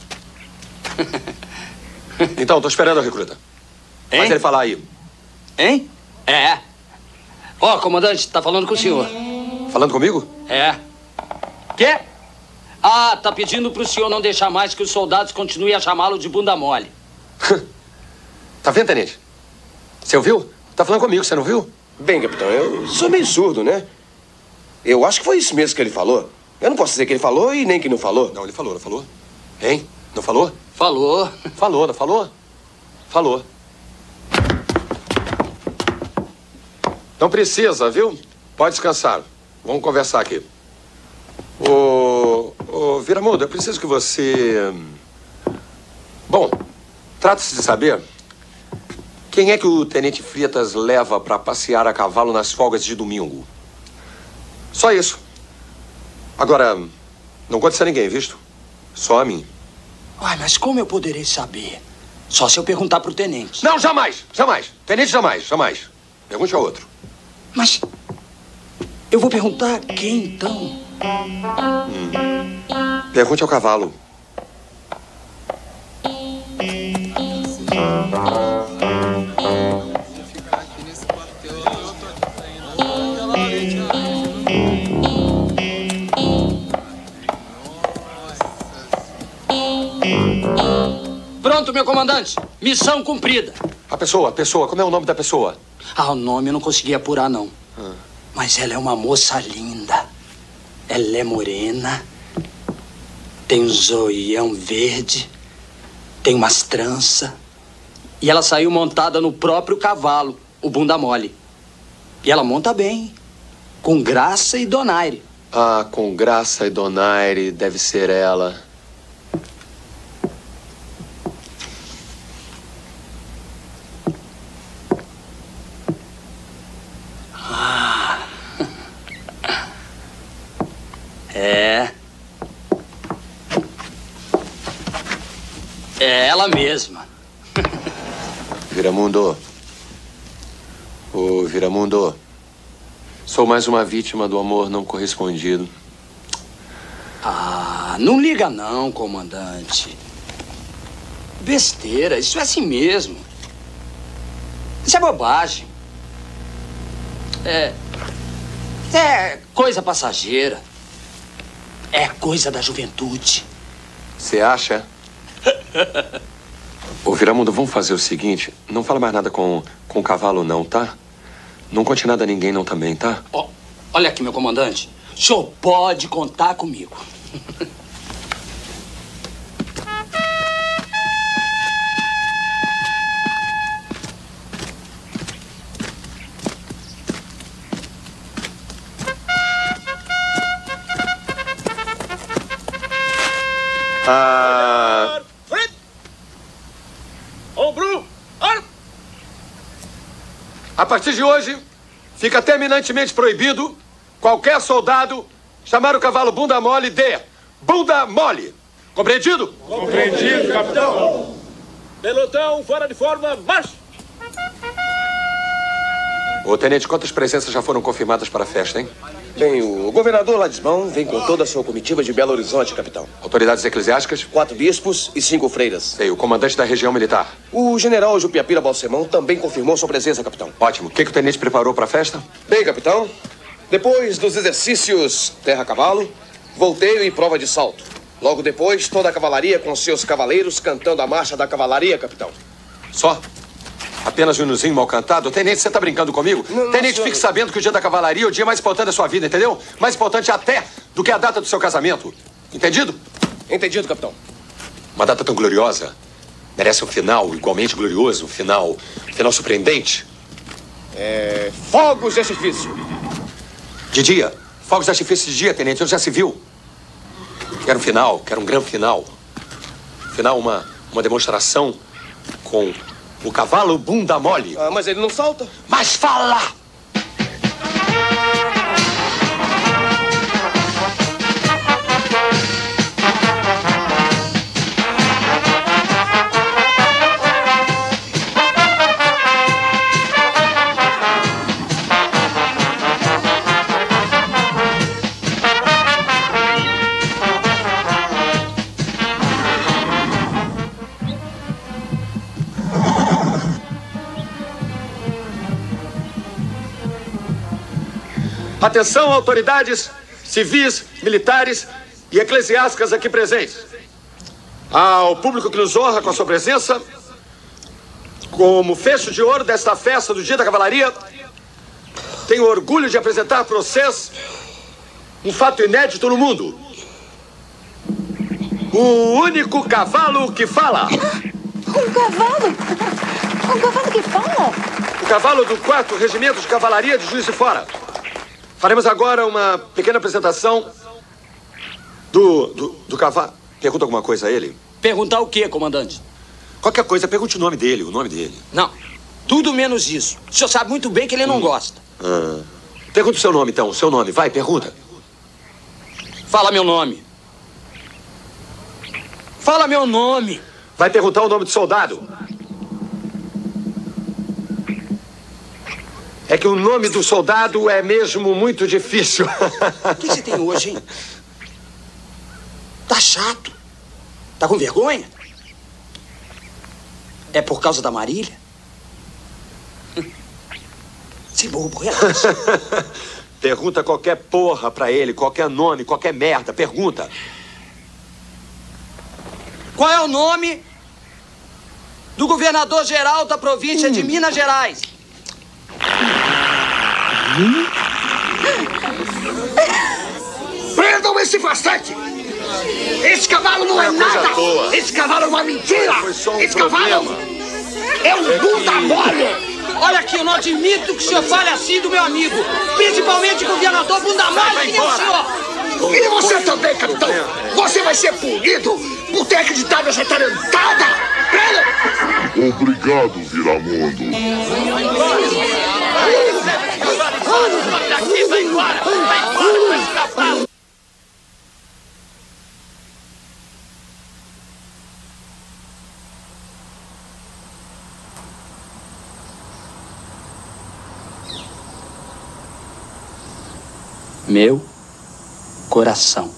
V: Então, tô esperando a recruta.
O: Hein?
V: Faz ele falar aí.
O: Hein? É. Ó, comandante, tá falando com o senhor.
V: Falando comigo?
O: É. Quê? Ah, tá pedindo pro senhor não deixar mais que os soldados continuem a chamá-lo de bunda mole.
V: Tá vendo, tenente? Você ouviu? Tá falando comigo, você não viu?
H: Bem, capitão, eu sou meio surdo, né? Eu acho que foi isso mesmo que ele falou. Eu não posso dizer que ele falou e nem que não falou.
V: Não, ele falou, não falou? Hein? Não falou?
O: Falou.
V: Falou, não falou? Falou. Não precisa, viu? Pode descansar. Vamos conversar aqui. Ô, Viramundo, eu preciso que você... Bom, trata-se de saber quem é que o tenente Freitas leva para passear a cavalo nas folgas de domingo. Só isso. Agora, não conte isso a ninguém, visto? Só a mim.
O: Ai, mas como eu poderei saber? Só se eu perguntar pro tenente.
V: Não, jamais, jamais. Tenente, jamais, jamais. Pergunte a outro.
O: Mas eu vou perguntar a quem, então?
V: Pergunte ao cavalo.
O: Pronto, meu comandante. Missão cumprida.
V: A pessoa, como é o nome da pessoa?
O: Ah, o nome eu não consegui apurar, não. Mas ela é uma moça linda. Ela é morena. Tem um zoião verde. Tem umas tranças. E ela saiu montada no próprio cavalo, o bunda mole. E ela monta bem. Com graça e donaire.
V: Ah, com graça e donaire, deve ser ela.
O: É. É ela mesma.
V: Viramundo. Ô, Viramundo. Sou mais uma vítima do amor não correspondido.
O: Ah, não liga não, comandante. Besteira, isso é assim mesmo. Isso é bobagem. É coisa passageira. É coisa da juventude.
V: Você acha? Ô, Viramundo, vamos fazer o seguinte. Não fala mais nada com o cavalo, não, tá? Não conte nada a ninguém, não, também, tá?
O: Olha aqui, meu comandante. O senhor pode contar comigo.
I: Ombro!
V: A partir de hoje, fica terminantemente proibido qualquer soldado chamar o cavalo bunda mole de bunda mole. Compreendido?
I: Compreendido, capitão. Pelotão, fora de forma, marcha!
V: Ô, tenente, quantas presenças já foram confirmadas para a festa, hein?
H: Bem, o governador Ladismão vem com toda a sua comitiva de Belo Horizonte, capitão.
V: Autoridades eclesiásticas?
H: 4 bispos e 5 freiras.
V: Sei, o comandante da região militar.
H: O general Jupiapira Balsemão também confirmou sua presença, capitão.
V: Ótimo. O que o tenente preparou para a festa?
H: Bem, capitão, depois dos exercícios terra-cavalo, volteio e prova de salto. Logo depois, toda a cavalaria com seus cavaleiros cantando a marcha da cavalaria, capitão.
V: Só? Apenas um hinozinho mal cantado? Tenente, você tá brincando comigo?
H: Não,
V: tenente, fique sabendo que o dia da cavalaria é o dia mais importante da sua vida, entendeu? Mais importante até do que a data do seu casamento. Entendido?
H: Entendido, capitão.
V: Uma data tão gloriosa merece um final igualmente glorioso, um final surpreendente.
H: Fogos de artifício.
V: De dia. Fogos de artifício de dia, tenente, onde já se viu. Quero um final, quero um grande final. Final, uma demonstração com o cavalo bunda mole.
H: Ah, mas ele não salta.
V: Mas fala! Atenção, autoridades civis, militares e eclesiásticas aqui presentes. Ao público que nos honra com a sua presença, como fecho de ouro desta festa do Dia da Cavalaria, tenho orgulho de apresentar para vocês um fato inédito no mundo. O único cavalo que fala.
L: Um cavalo? Um cavalo que fala?
V: O cavalo do 4º Regimento de Cavalaria de Juiz de Fora. Faremos agora uma pequena apresentação do cavalo. Pergunta alguma coisa a ele?
O: Perguntar o quê, comandante?
V: Qualquer coisa, pergunte o nome dele.
O: Não, tudo menos isso. O senhor sabe muito bem que ele não gosta.
V: Pergunta o seu nome, então. O seu nome, vai, pergunta.
O: Fala meu nome. Fala meu nome.
V: Vai perguntar o nome do soldado. É que o nome do soldado é mesmo muito difícil.
O: O que você tem hoje, hein? Tá chato. Tá com vergonha? É por causa da Marília? Se bobo, relaxa.
V: Pergunta qualquer porra pra ele, qualquer nome, qualquer merda. Pergunta.
O: Qual é o nome do governador-geral da província de Minas Gerais?
N: Prendam esse farsante! Esse cavalo não é nada! Esse cavalo é uma mentira! Esse cavalo é um bunda mole!
O: Olha aqui, eu não admito que o senhor fale assim do meu amigo. Principalmente o governador bunda mole que nem o senhor.
N: E você também, capitão! Você vai ser punido por ter acreditado nessa talentada! Prenda!
D: Obrigado, Viramundo.
I: Vai embora com esse cavalo!
O: Meu coração.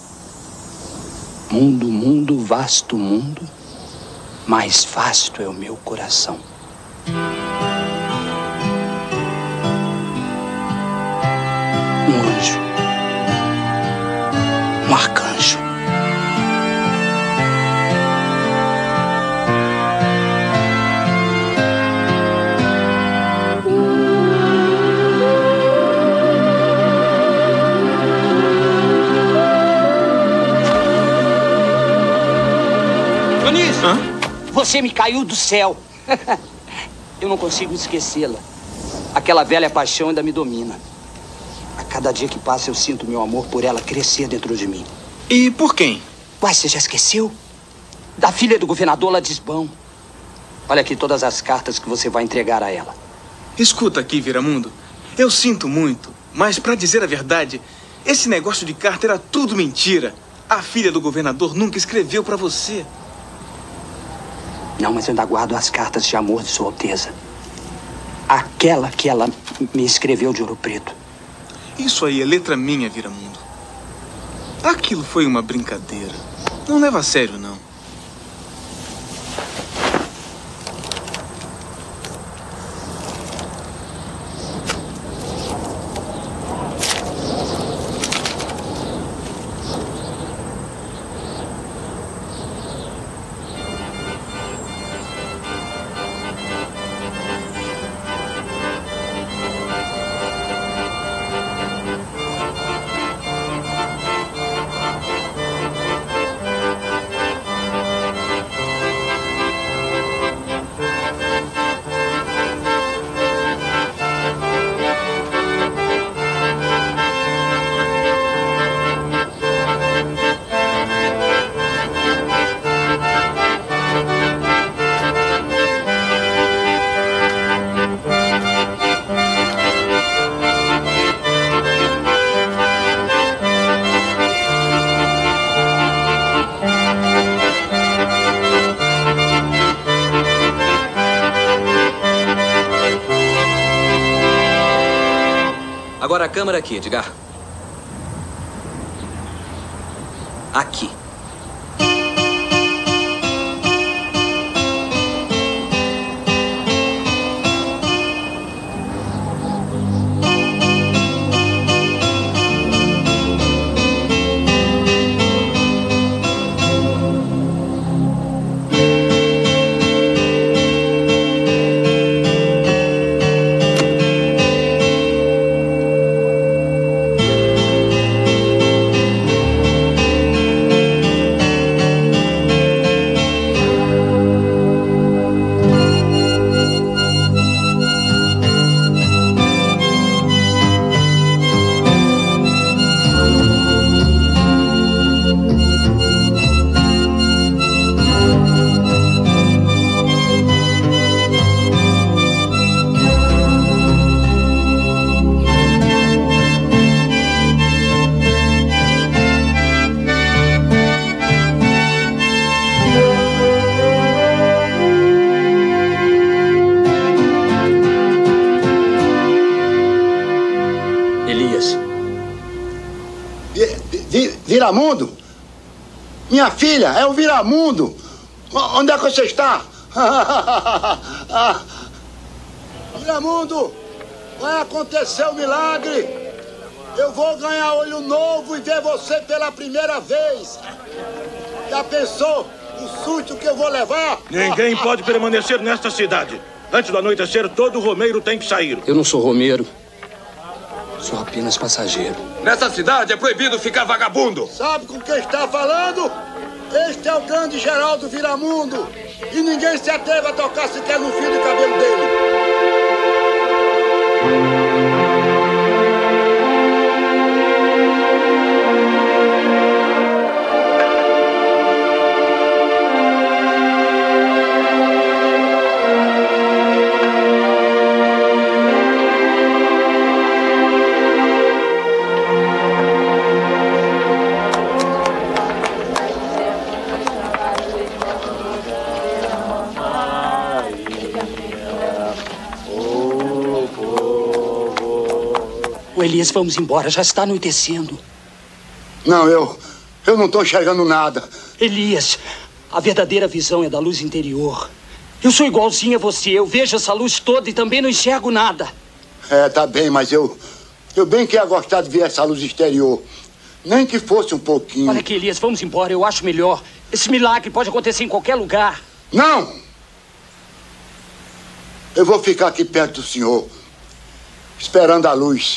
O: Mundo, mundo, vasto mundo, mais vasto é o meu coração. Um anjo, um arcanjo. Você me caiu do céu. Eu não consigo esquecê-la. Aquela velha paixão ainda me domina. A cada dia que passa, eu sinto meu amor por ela crescer dentro de mim.
C: E por quem?
O: Uai, você já esqueceu? Da filha do governador Ladisbão. Olha aqui todas as cartas que você vai entregar a ela.
C: Escuta aqui, Viramundo. Eu sinto muito, mas pra dizer a verdade, esse negócio de carta era tudo mentira. A filha do governador nunca escreveu pra você.
O: Não, mas eu ainda guardo as cartas de amor de Sua Alteza. Aquela que ela me escreveu de Ouro Preto.
C: Isso aí é letra minha, Viramundo. Aquilo foi uma brincadeira. Não leva a sério, não.
F: Agora a câmera aqui, Edgar. Aqui.
U: Viramundo? Minha filha, é o Viramundo. Onde é que você está? Viramundo, vai acontecer um milagre. Eu vou ganhar olho novo e ver você pela primeira vez. Já pensou o susto que eu vou levar?
E: Ninguém pode permanecer nesta cidade. Antes do anoitecer, todo romeiro tem que sair.
O: Eu não sou romeiro. Sou apenas passageiro.
V: Nessa cidade é proibido ficar vagabundo.
U: Sabe com quem está falando? Este é o grande Geraldo Viramundo. E ninguém se atreve a tocar sequer no fio de cabelo dele.
O: Elias, vamos embora. Já está anoitecendo.
U: Não, eu não estou enxergando nada.
O: Elias, a verdadeira visão é da luz interior. Eu sou igualzinho a você. Eu vejo essa luz toda e também não enxergo nada.
U: É, tá bem, mas eu bem que ia gostar de ver essa luz exterior. Nem que fosse um pouquinho.
O: Olha aqui, Elias, vamos embora. Eu acho melhor. Esse milagre pode acontecer em qualquer lugar.
U: Não! Eu vou ficar aqui perto do senhor, esperando a luz.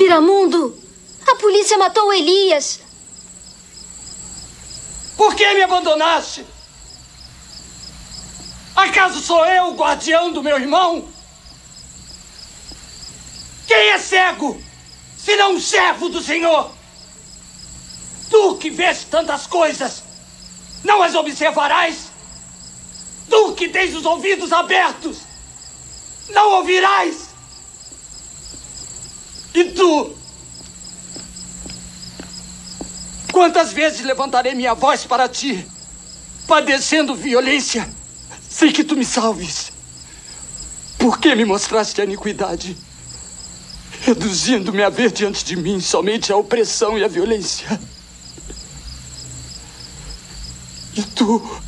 T: Viramundo, a polícia matou o Elias.
G: Por que me abandonaste? Acaso sou eu o guardião do meu irmão? Quem é cego, se não um servo do Senhor? Tu que vês tantas coisas, não as observarás? Tu que tens os ouvidos abertos, não ouvirás? E tu? Quantas vezes levantarei minha voz para ti, padecendo violência, sem que tu me salves? Por que me mostraste a iniquidade, reduzindo-me a ver diante de mim somente a opressão e a violência? E tu,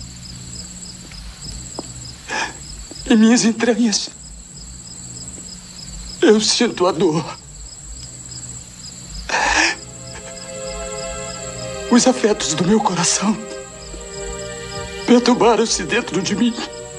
G: em minhas entranhas, eu sinto a dor. Os afetos do meu coração perturbaram-se dentro de mim.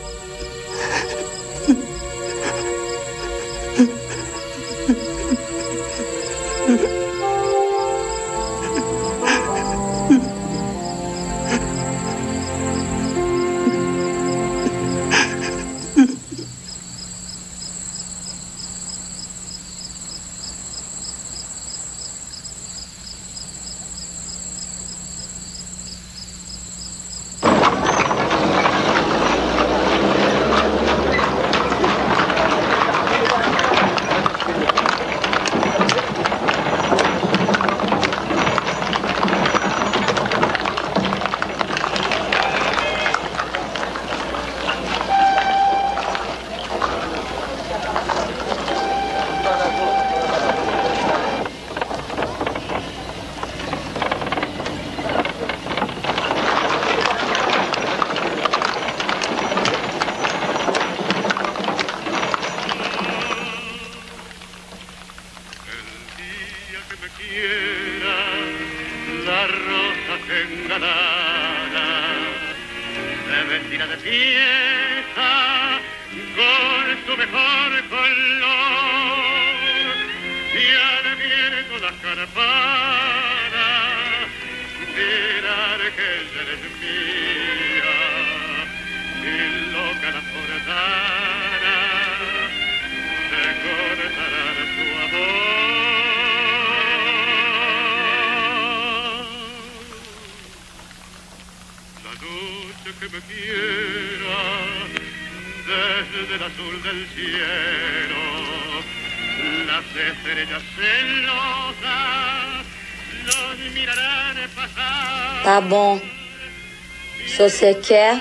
L: Tá bom. Se você quer.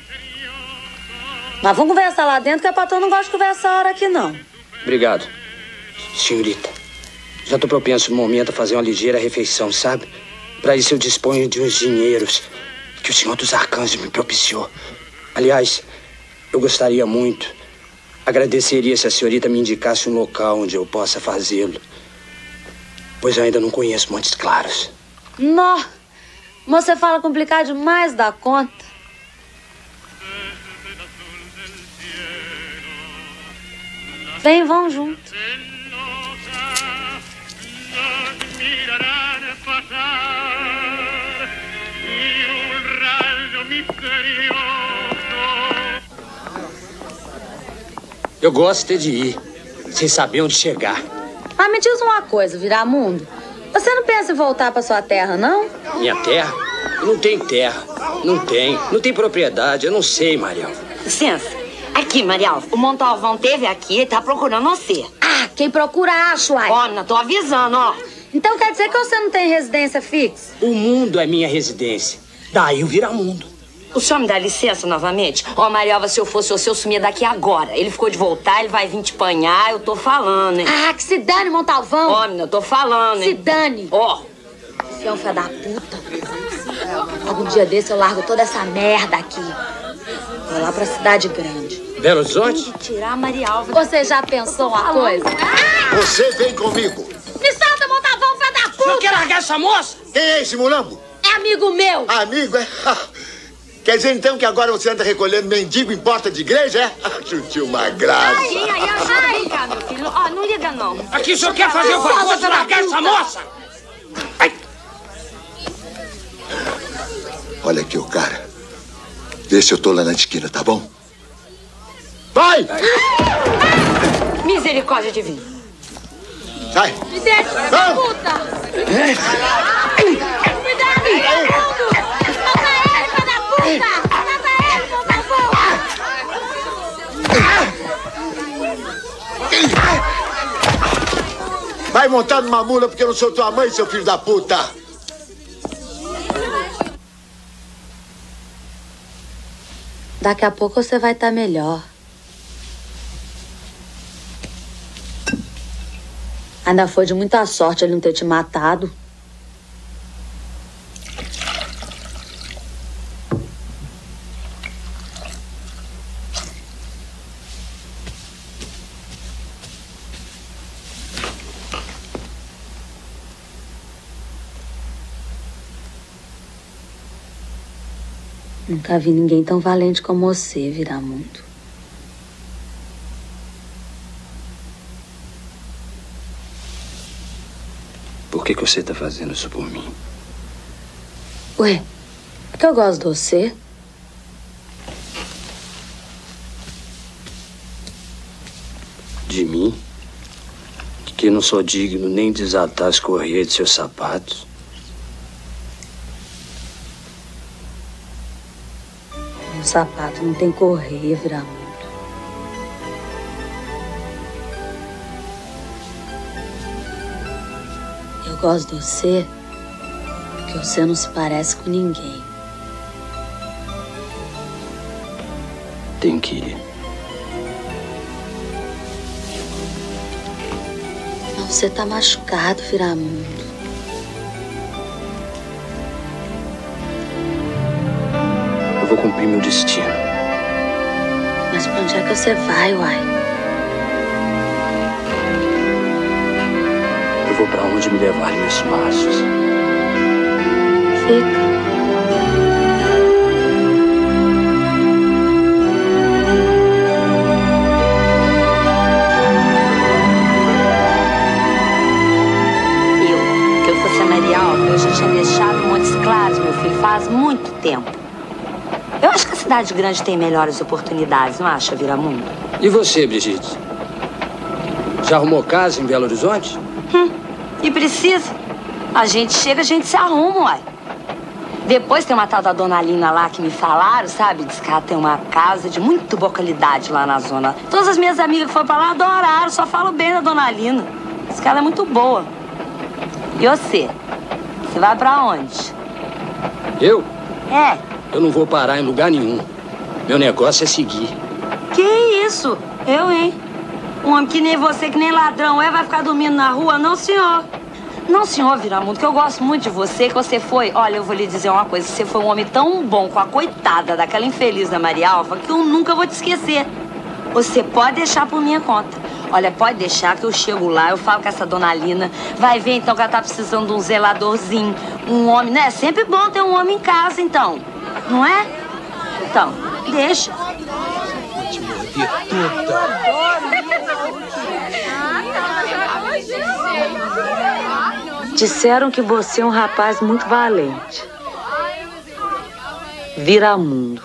L: Mas vamos conversar lá dentro, que a patrão não gosta de conversar a hora aqui, não.
O: Obrigado, senhorita. Já tô propenso no momento a fazer uma ligeira refeição, sabe? Para isso eu disponho de uns dinheiros que o Senhor dos Arcanjos me propiciou. Aliás, eu gostaria muito, agradeceria se a senhorita me indicasse um local onde eu possa fazê-lo, pois eu ainda não conheço Montes Claros.
L: Nó! Você fala complicado demais da conta. Vem, vão junto.
O: Eu gosto de ir, sem saber onde chegar.
L: Mas me diz uma coisa, Viramundo. Você não pensa em voltar para sua terra, não?
O: Minha terra? Não tem terra. Não tem propriedade. Eu não sei, Marialva.
R: Licença. Aqui, Marialva. O Montalvão teve aqui e tá procurando você.
L: Ah, quem procura acha, uai.
R: Ó, não tô avisando, ó.
L: Então quer dizer que você não tem residência fixa?
O: O mundo é minha residência. Daí o Viramundo.
R: O senhor me dá licença novamente? Ó, Marialva, se eu fosse você, eu sumia daqui agora. Ele ficou de voltar, ele vai vir te apanhar, eu tô falando, hein?
L: Ah, que se dane, Montalvão.
R: Ó, menina, eu tô falando, hein?
L: Se dane.
R: Ó.
L: Você é um filho da puta. Algum dia desse eu largo toda essa merda aqui. Vou lá pra cidade grande.
O: Belo Horizonte?
L: Tirar a Marialva. Você já pensou uma coisa?
U: Você vem comigo.
L: Me solta, Montalvão, filho da puta.
G: Não quer largar essa moça?
U: Quem é esse mulambo?
L: É amigo meu.
U: Amigo, é? Quer dizer, então, que agora você anda recolhendo mendigo em porta de igreja, é? Acho tio uma graça.
R: Ai, ajuda, vem cá, meu filho. Ó, não liga, não.
G: Aqui, o senhor quer fazer o favor de largar essa moça? Ai.
U: Olha aqui, o cara. Vê se eu tô lá na esquina, tá bom? Vai!
R: Misericórdia divina.
U: Sai!
T: Me deixa, filha da puta! Cuidado, vagabundo! Solta ele, filha da puta! Solta ele, por favor!
U: Vai montar numa mula porque eu não sou tua mãe, seu filho da puta!
L: Daqui a pouco você vai estar melhor. Ainda foi de muita sorte ele não ter te matado. Nunca vi ninguém tão valente como você, Viramundo.
O: Por que você tá fazendo isso por mim?
L: Ué, porque eu gosto de você.
O: De mim? Que não sou digno nem de desatar as correias de seus sapatos?
L: Meu sapato não tem correia, Viramundo. Eu gosto de você porque você não se parece com ninguém.
O: Tem que ir.
L: Não, você tá machucado, Viramundo.
O: Eu vou cumprir meu destino.
L: Mas pra onde é que você vai, uai?
O: Eu vou pra onde me levarem meus passos.
L: Fica.
R: Que eu fosse a Maria Alva, eu já tinha deixado Montes Claros, meu filho, faz muito tempo. Eu acho que a cidade grande tem melhores oportunidades, não acha, Viramundo?
O: E você, Brigitte? Já arrumou casa em Belo Horizonte?
R: E precisa. A gente chega, a gente se arruma, uai. Depois tem uma tal da Dona Lina lá que me falaram, sabe? Diz que ela tem uma casa de muito boa qualidade lá na zona. Todas as minhas amigas que foram pra lá adoraram, só falo bem da Dona Lina. Diz que ela é muito boa. E você? Você vai pra onde?
O: Eu?
R: É.
O: Eu não vou parar em lugar nenhum. Meu negócio é seguir.
R: Que isso? Eu, hein? Um homem que nem você, que nem ladrão vai ficar dormindo na rua? Não, senhor. Não, senhor, Viramundo, que eu gosto muito de você, que você foi... Olha, eu vou lhe dizer uma coisa. Você foi um homem tão bom com a coitada daquela infeliz da Maria Alva que eu nunca vou te esquecer. Você pode deixar por minha conta. Olha, pode deixar que eu chego lá, eu falo com essa Dona Lina. Vai ver, então, que ela tá precisando de um zeladorzinho. Um homem, né? É sempre bom ter um homem em casa, então. Não é? Então, deixa.
C: Te morder
L: Disseram que você é um rapaz muito valente. Viramundo.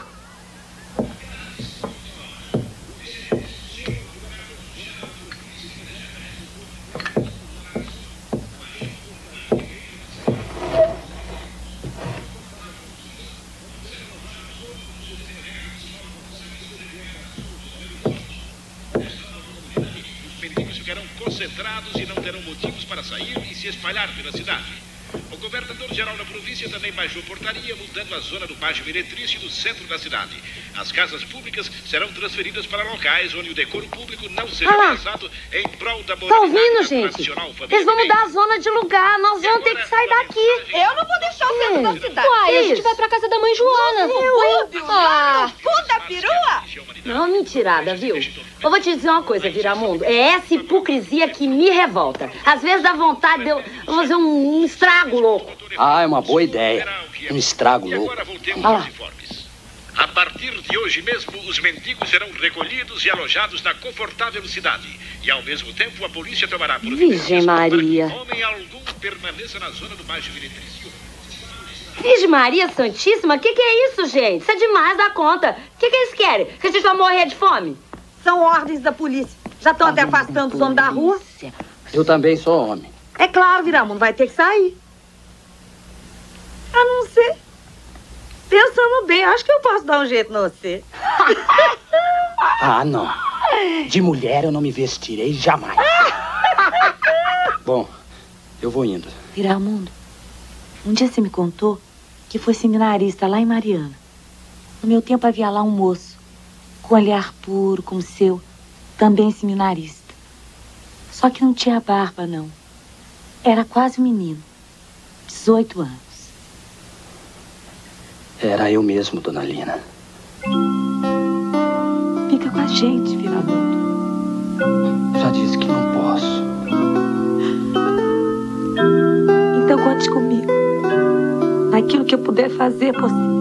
M: Ficarão concentrados e não terão motivos para sair e se espalhar pela cidade. O governador-geral da província também baixou portaria mudando a zona do Baixo Meretrício do centro da cidade. As casas públicas serão transferidas para locais onde o decoro público não seja ameaçado em prol da
R: Tá ouvindo,
M: moralidade
R: gente?
M: tradicional família.
R: Eles vão mudar a zona de lugar. Nós vamos ter que sair daqui.
Q: Eu não vou deixar o centro da cidade.
R: Uai,
Q: a gente vai pra casa da mãe Joana.
R: Puta
Q: perua!
R: Não, mentirada, viu? Eu vou te dizer uma coisa, Viramundo. É essa hipocrisia que me revolta. Às vezes dá vontade de eu fazer um estrago louco.
O: Ah, é uma boa ideia. Um estrago louco.
R: Olha lá.
M: A partir de hoje mesmo, os mendigos serão recolhidos e alojados na confortável cidade. E, ao mesmo tempo, a polícia tomará providências
R: Virgem Maria.
M: para que homem algum permaneça na zona do baixo meretrício.
R: Virgem Maria Santíssima, que é isso, gente? Isso é demais da conta. O que eles querem? Que a gente vai morrer de fome?
T: São ordens da polícia. Já estão até afastando os homens da rua.
O: Eu também sou homem.
T: É claro, Viramundo vai ter que sair. A não ser... Pensando bem, acho que eu posso dar um jeito no você.
O: Ah, não. De mulher eu não me vestirei jamais. Bom, eu vou indo.
L: Viramundo, um dia você me contou que foi seminarista lá em Mariana. No meu tempo havia lá um moço, com olhar puro como o seu, também seminarista. Só que não tinha barba, não. Era quase um menino. 18 anos.
O: Era eu mesmo, dona Lina.
L: Fica com a gente, Viramundo.
O: Já disse que não posso.
L: Então conte comigo. Naquilo que eu puder fazer por você.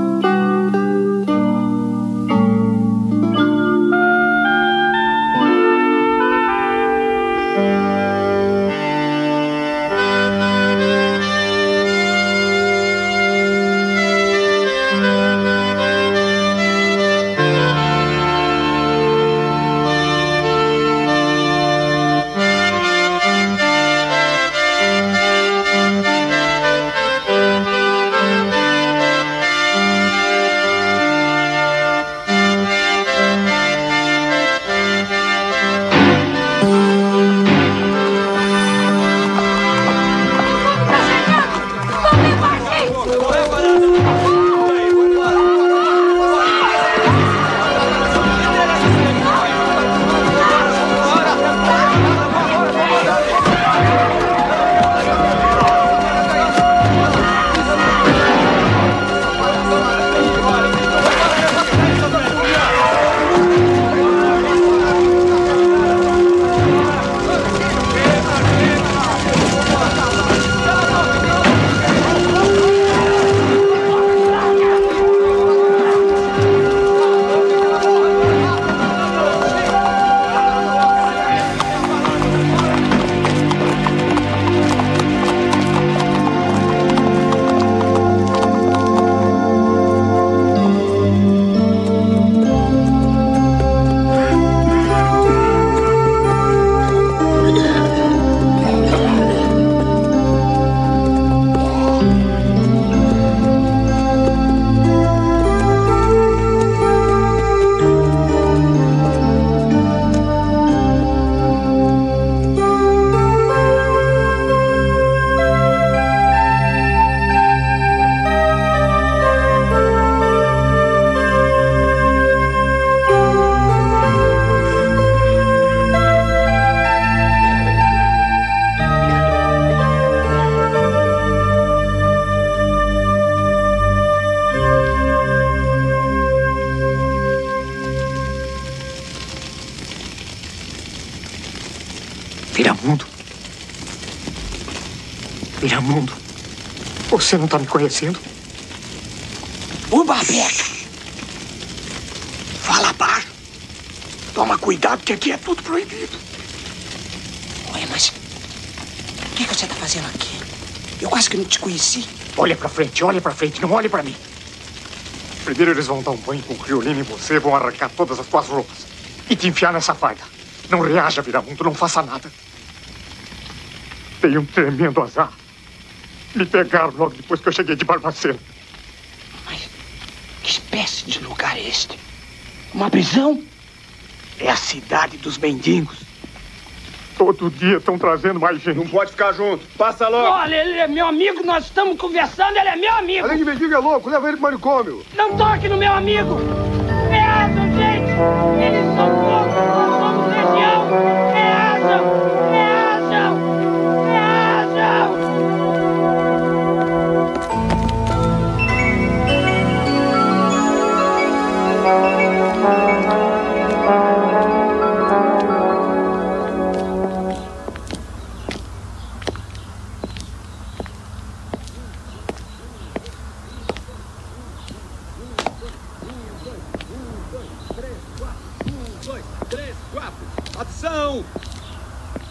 E: Viramundo. Viramundo. Você não tá me conhecendo?
N: Ô, Barbeca! Fala baixo. Toma cuidado, que aqui é tudo proibido.
O: Ué, mas... o que você tá fazendo aqui? Eu quase que não te conheci.
E: Olha pra frente, não olhe pra mim. Primeiro eles vão dar um banho com criolina em você, vão arrancar todas as tuas roupas e te enfiar nessa farda. Não reaja, Viramundo, não faça nada. Tenho um tremendo azar. Me pegaram logo depois que eu cheguei de Barbacena.
O: Mas que espécie de lugar é este? Uma prisão?
E: É a cidade dos mendigos. Todo dia estão trazendo mais gente.
J: Não pode ficar junto. Passa logo.
G: Olha, ele é meu amigo, nós estamos conversando, ele é meu amigo.
J: Além de mendigo é louco, leva ele pro manicômio.
G: Não toque no meu amigo. Reajam, gente. Eles são poucos, nós somos legião. Reajam, reajam, reajam.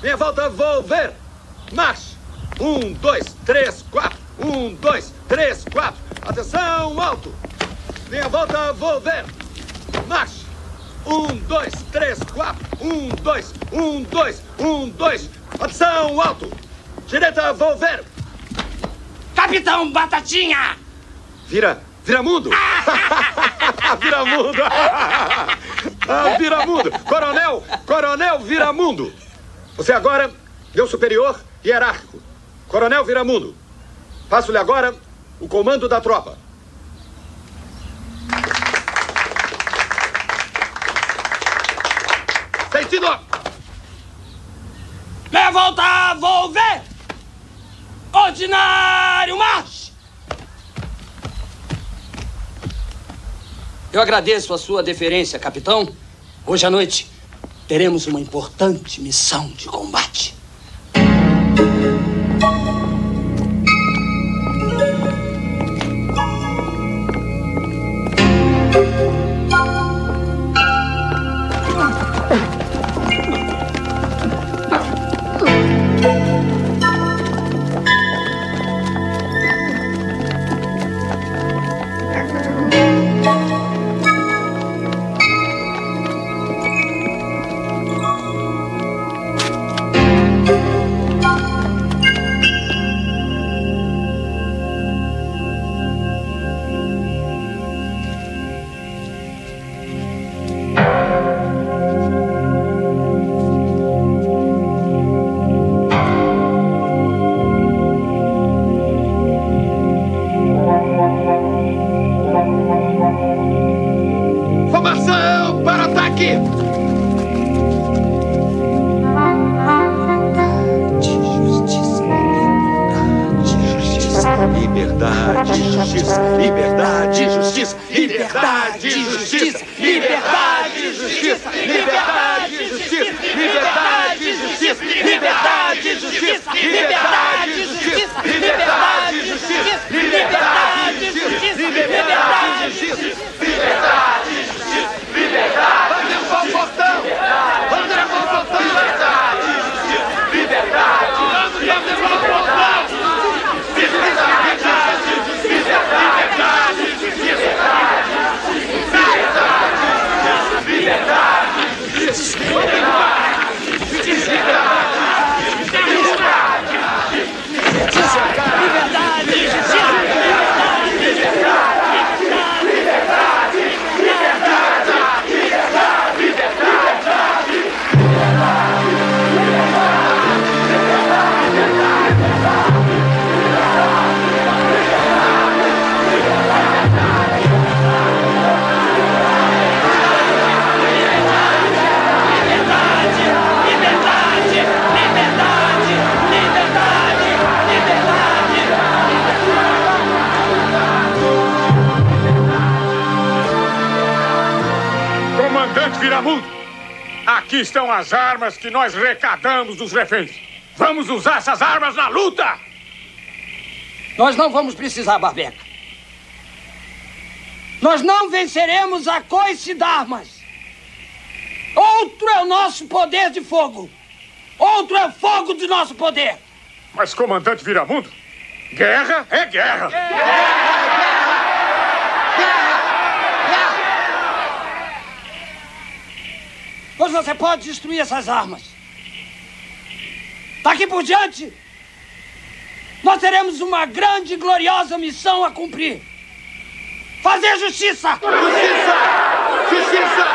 I: Minha volta, vou ver. Marche. 1, 2, 3, 4. 1, 2, 3, 4. Atenção, alto. Minha volta, vou ver. Marche. 1, 2, 3, 4. 1, 2, 1, 2, 1, 2. Atenção, alto. Direita, vou ver.
G: Capitão Batatinha!
I: Viramundo! Viramundo! Viramundo! Coronel Viramundo! Você agora, meu superior hierárquico. Coronel Viramundo. Passo-lhe agora o comando da tropa. Sentido!
G: Meia volta, vou ver! Ordinário, marche!
O: Eu agradeço a sua deferência, capitão. Hoje à noite teremos uma importante missão de combate.
I: Formação para ataque!
K: Liberdade, justiça, liberdade, justiça, liberdade, justiça, liberdade, justiça, liberdade, justiça, liberdade, justiça, liberdade, justiça, liberdade, justiça, liberdade, justiça, liberdade, justiça, liberdade, justiça, liberdade, justiça, liberdade. Vamos derrubar o portão! Vamos derrubar o portão! Liberdade, justiça, liberdade. Vamos derrubar o portão!
I: Viramundo, aqui estão as armas que nós recadamos dos reféns. Vamos usar essas armas na luta!
G: Nós não vamos precisar, Barbeca. Nós não venceremos a coice d'armas. Outro é o nosso poder de fogo. Outro é o fogo de nosso poder.
I: Mas, comandante Viramundo, guerra é guerra.
G: Pois você pode destruir essas armas. Daqui por diante, nós teremos uma grande e gloriosa missão a cumprir. Fazer justiça!
I: Justiça! Justiça!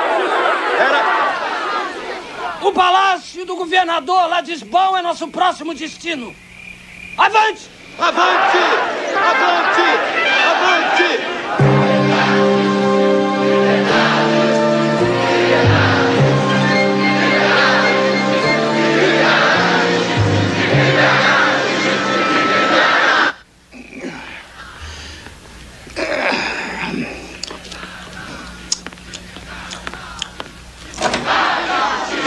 G: O palácio do governador lá de Lisboa é nosso próximo destino. Avante!
I: Avante! Avante! Avante!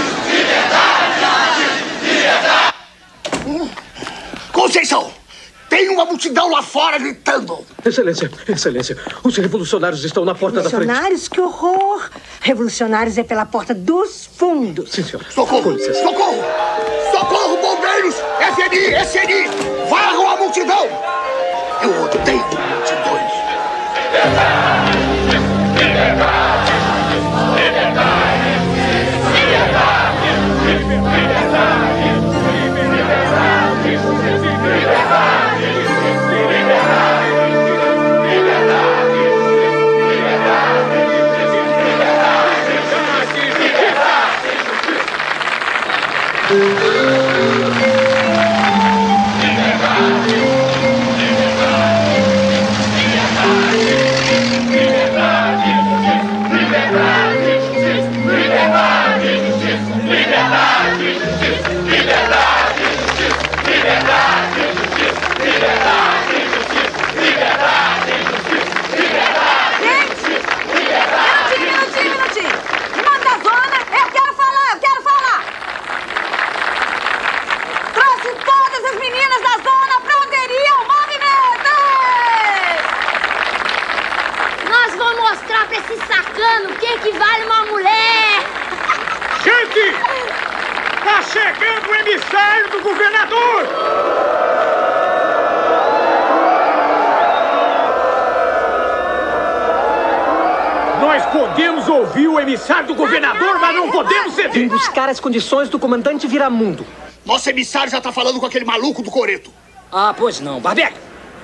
P: Conceição!
E: Tem uma multidão lá fora gritando.
A: Excelência, Excelência, os revolucionários estão na porta da frente.
S: Revolucionários? Que horror! Revolucionários é pela porta dos fundos.
A: Sim, senhora.
E: Socorro! Socorro! Socorro, bombeiros! FNI! SNI! Varram a multidão! Eu odeio multidões.
M: Liberdade! Liberdade! Liberdade! Liberdade! Liberdade!
R: O que equivale uma mulher?
I: Gente! Tá chegando o emissário do governador! Nós podemos ouvir o emissário do governador, mas não podemos ceder!
A: Vim buscar as condições do comandante Viramundo.
E: Nosso emissário já tá falando com aquele maluco do coreto.
G: Ah, pois não. Barbeca!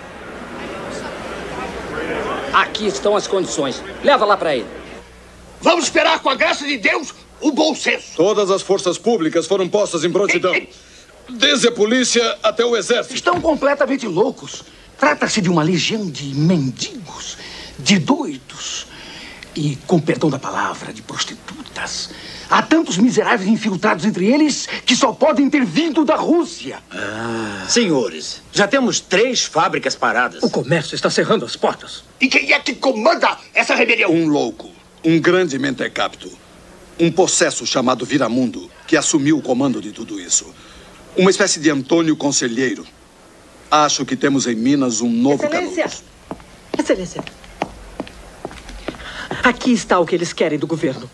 G: Aqui estão as condições. Leva lá pra ele.
E: Vamos esperar, com a graça de Deus, o bom senso.
W: Todas as forças públicas foram postas em prontidão. Desde a polícia até o exército.
N: Estão completamente loucos. Trata-se de uma legião de mendigos, de doidos e, com perdão da palavra, de prostitutas. Há tantos miseráveis infiltrados entre eles que só podem ter vindo da Rússia.
X: Senhores, já temos 3 fábricas paradas.
A: O comércio está cerrando as portas.
E: E quem é que comanda essa rebelião?
W: Um louco, um grande mentecapto, um possesso chamado Viramundo, que assumiu o comando de tudo isso. Uma espécie de Antônio Conselheiro. Acho que temos em Minas um novo
A: Excelência!
W: Canudos.
A: Excelência! Aqui está o que eles querem do governo.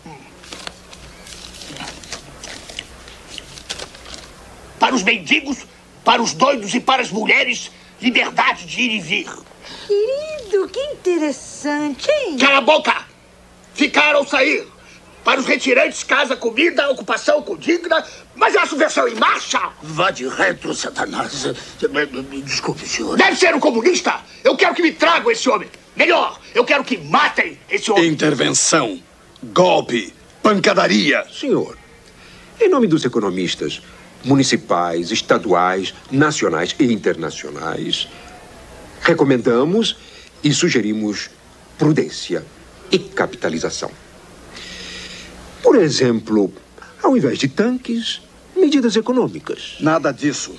E: Para os mendigos, para os doidos e para as mulheres, liberdade de ir e vir.
S: Querido, que interessante, hein?
E: Cala a boca! Ficar ou sair. Para os retirantes, casa, comida, ocupação condigna, mas a subversão em marcha.
P: Vá de retro, Satanás. Desculpe, senhor.
E: Deve ser um comunista. Eu quero que me tragam esse homem. Melhor, eu quero que matem esse homem.
W: Intervenção, golpe, pancadaria.
V: Senhor, em nome dos economistas municipais, estaduais, nacionais e internacionais, recomendamos e sugerimos prudência e capitalização. Por exemplo, ao invés de tanques, medidas econômicas.
W: Nada disso.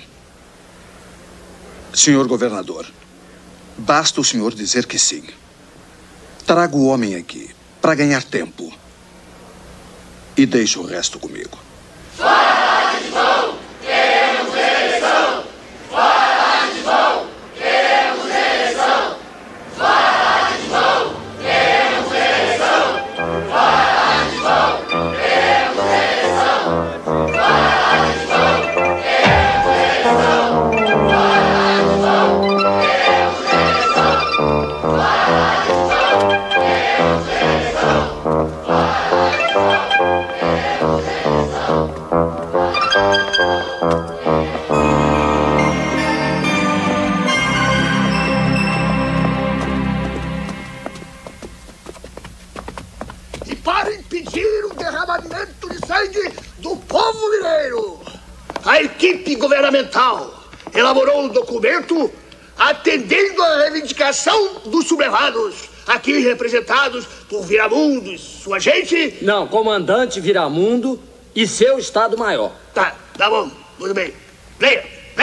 W: Senhor governador, basta o senhor dizer que sim. Trago o homem aqui para ganhar tempo. E deixe o resto comigo.
M: Fora Lisboa! Queremos eleição! Fora Lisboa! Queremos eleição! Fora Lisboa! Queremos eleição! Fora Lisboa! Queremos eleição! Fora Lisboa! Queremos eleição! Fora Lisboa! Queremos eleição! Fora Lisboa! Queremos
E: E para impedir o derramamento de sangue do povo mineiro, a equipe governamental elaborou um documento atendendo à reivindicação dos sublevados, aqui representados por Viramundo e sua gente.
G: Não, comandante Viramundo e seu Estado-Maior.
E: Tá bom, tudo bem. Leia.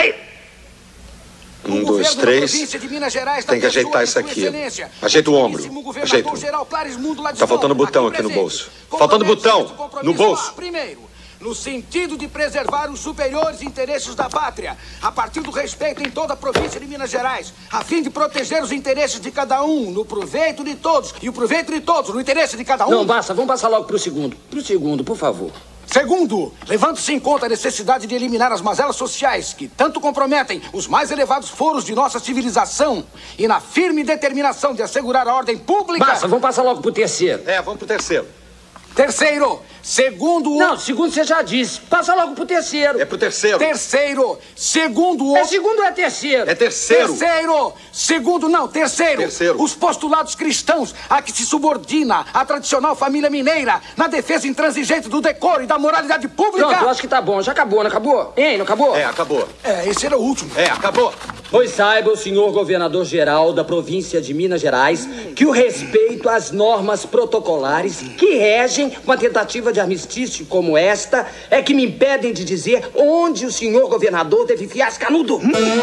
V: 1, 2, 3. Tem que ajeitar isso aqui. Ajeita o ombro. Ajeita. Tá faltando botão aqui no bolso. Faltando botão no bolso.
N: Primeiro, no sentido de preservar os superiores interesses da pátria, a partir do respeito em toda a província de Minas Gerais, a fim de proteger os interesses de cada um, no proveito de todos, e o proveito de todos, no interesse de cada um.
O: Não, basta, vamos passar logo pro segundo. Pro segundo, por favor.
N: Segundo, levando-se em conta a necessidade de eliminar as mazelas sociais que tanto comprometem os mais elevados foros de nossa civilização e na firme determinação de assegurar a ordem pública...
O: Basta, vamos passar logo pro terceiro.
W: Vamos pro terceiro.
N: Terceiro, segundo...
O: Não, segundo você já disse. Passa logo pro terceiro.
W: É pro terceiro.
N: Terceiro, segundo...
O: É segundo ou é terceiro?
W: É terceiro.
N: Terceiro, segundo, não, terceiro.
W: Terceiro.
N: Os postulados cristãos a que se subordina a tradicional família mineira na defesa intransigente do decoro e da moralidade pública.
O: Pronto, eu acho que tá bom. Já acabou, não acabou? Hein, não acabou?
W: Acabou.
N: Esse era o último.
W: Acabou.
O: Pois saiba o senhor governador-geral da província de Minas Gerais que o respeito às normas protocolares que regem uma tentativa de armistício como esta é que me impedem de dizer onde o senhor governador deve enfiar esse canudo.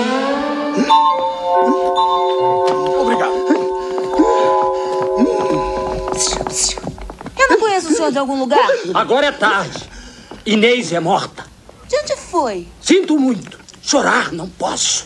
N: Obrigado.
T: Eu não conheço o senhor de algum lugar?
O: Agora é tarde. Inês é morta.
T: De onde foi?
O: Sinto muito. Chorar não posso.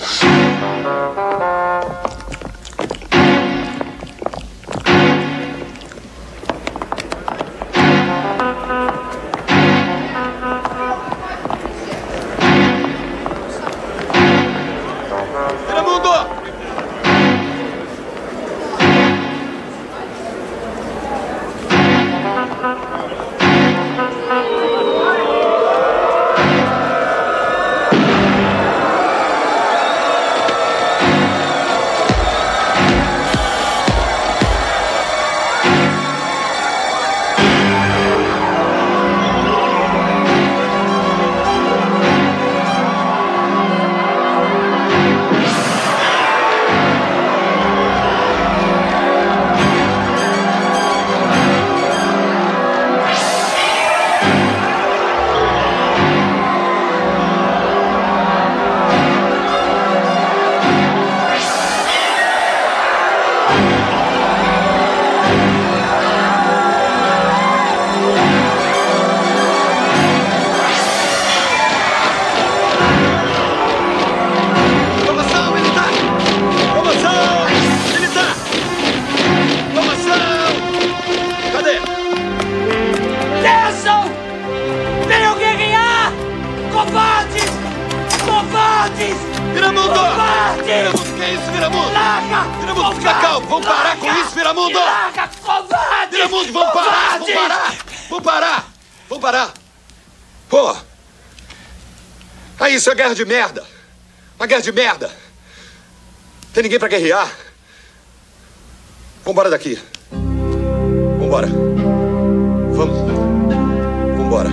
K: Viramundo! Viramundo, que é isso, Viramundo?
G: Larga!
K: Viramundo, fica calmo! Vamos parar com isso, Viramundo!
G: Larga, covarde!
K: Viramundo, vamos parar! Vamos parar! Vamos parar! Vamos parar! Pô! Isso é guerra de merda! Uma guerra de merda! Tem ninguém pra guerrear? Vambora daqui! Vambora! Vamos! Vambora!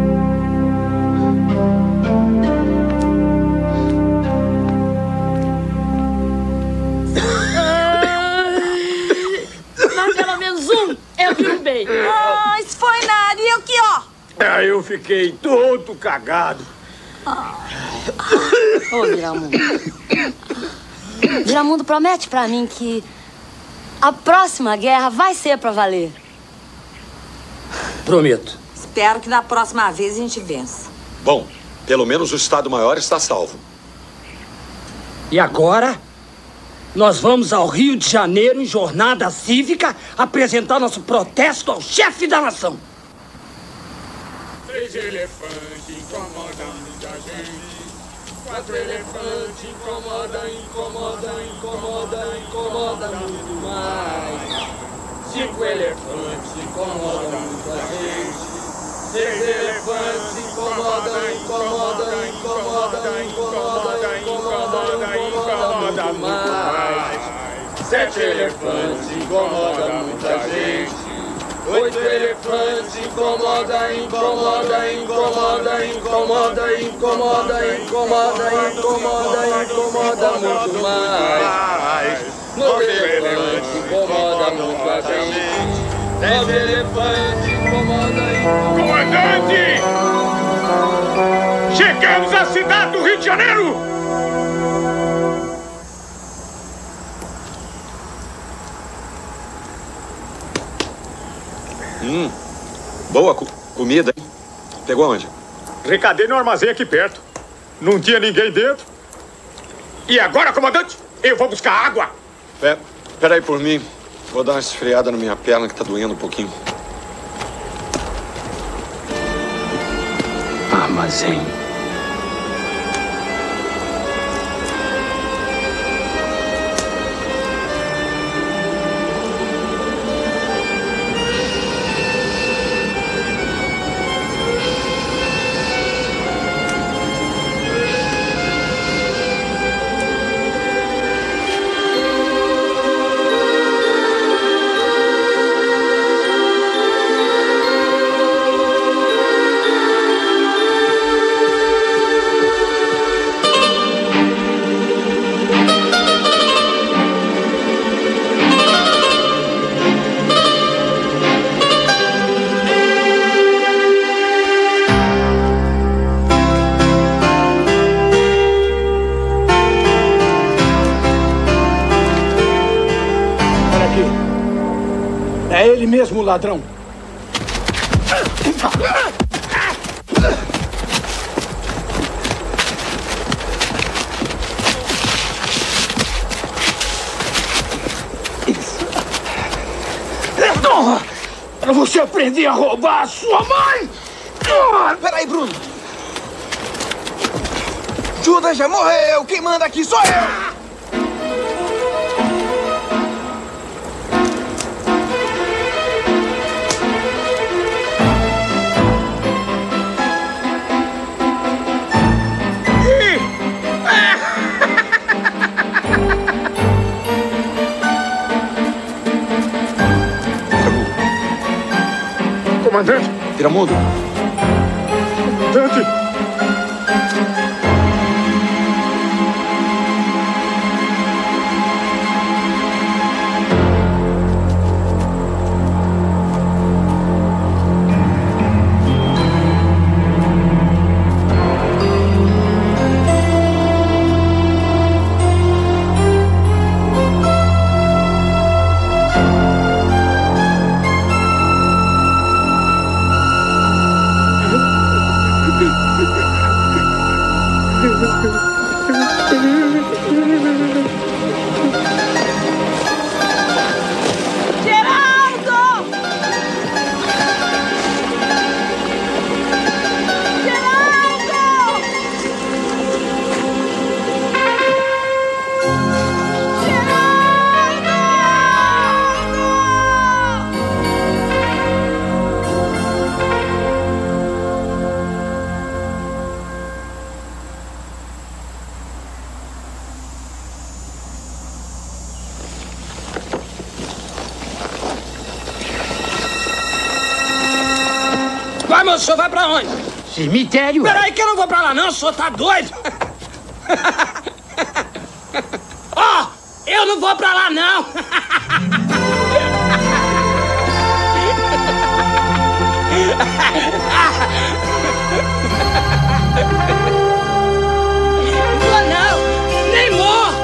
R: Mas pelo menos um eu derrubei.
T: Ah, isso foi nada. E eu aqui, ó.
I: Eu fiquei todo cagado.
R: Ô, Viramundo. Viramundo, promete pra mim que a próxima guerra vai ser pra valer.
O: Prometo.
T: Espero que na próxima vez a gente vença.
W: Bom, pelo menos o Estado-Maior está salvo.
O: E agora, nós vamos ao Rio de Janeiro em jornada cívica apresentar nosso protesto ao chefe da nação.
I: 3 elefantes incomodam muita gente. 4 elefantes incomoda muito mais. 5 elefantes incomodam muita gente. 6 elefantes incomoda muito mais. 7 elefantes incomoda muita gente. 8 elefantes incomoda muito mais. 9 elefantes incomoda muito a gente. 10 elefantes incomoda. Comandante! Chegamos à cidade do Rio de Janeiro!
W: Boa comida, hein?
V: Pegou onde?
I: Recadei no armazém aqui perto. Não tinha ninguém dentro. E agora, comandante? Eu vou buscar água.
V: Pera aí por mim. Vou dar uma esfriada na minha perna que tá doendo um pouquinho.
O: Armazém.
N: É ele mesmo, o ladrão. Para você aprender a roubar a sua mãe!
B: Peraí, Bruno. Judas já morreu. Quem manda aqui sou eu.
I: Comandante!
V: Viramundo!
I: Comandante!
G: O senhor vai pra onde?
N: Cemitério.
G: Peraí que eu não vou pra lá não, o senhor tá doido? Ó, eu não vou pra lá não. Vou não, nem morro.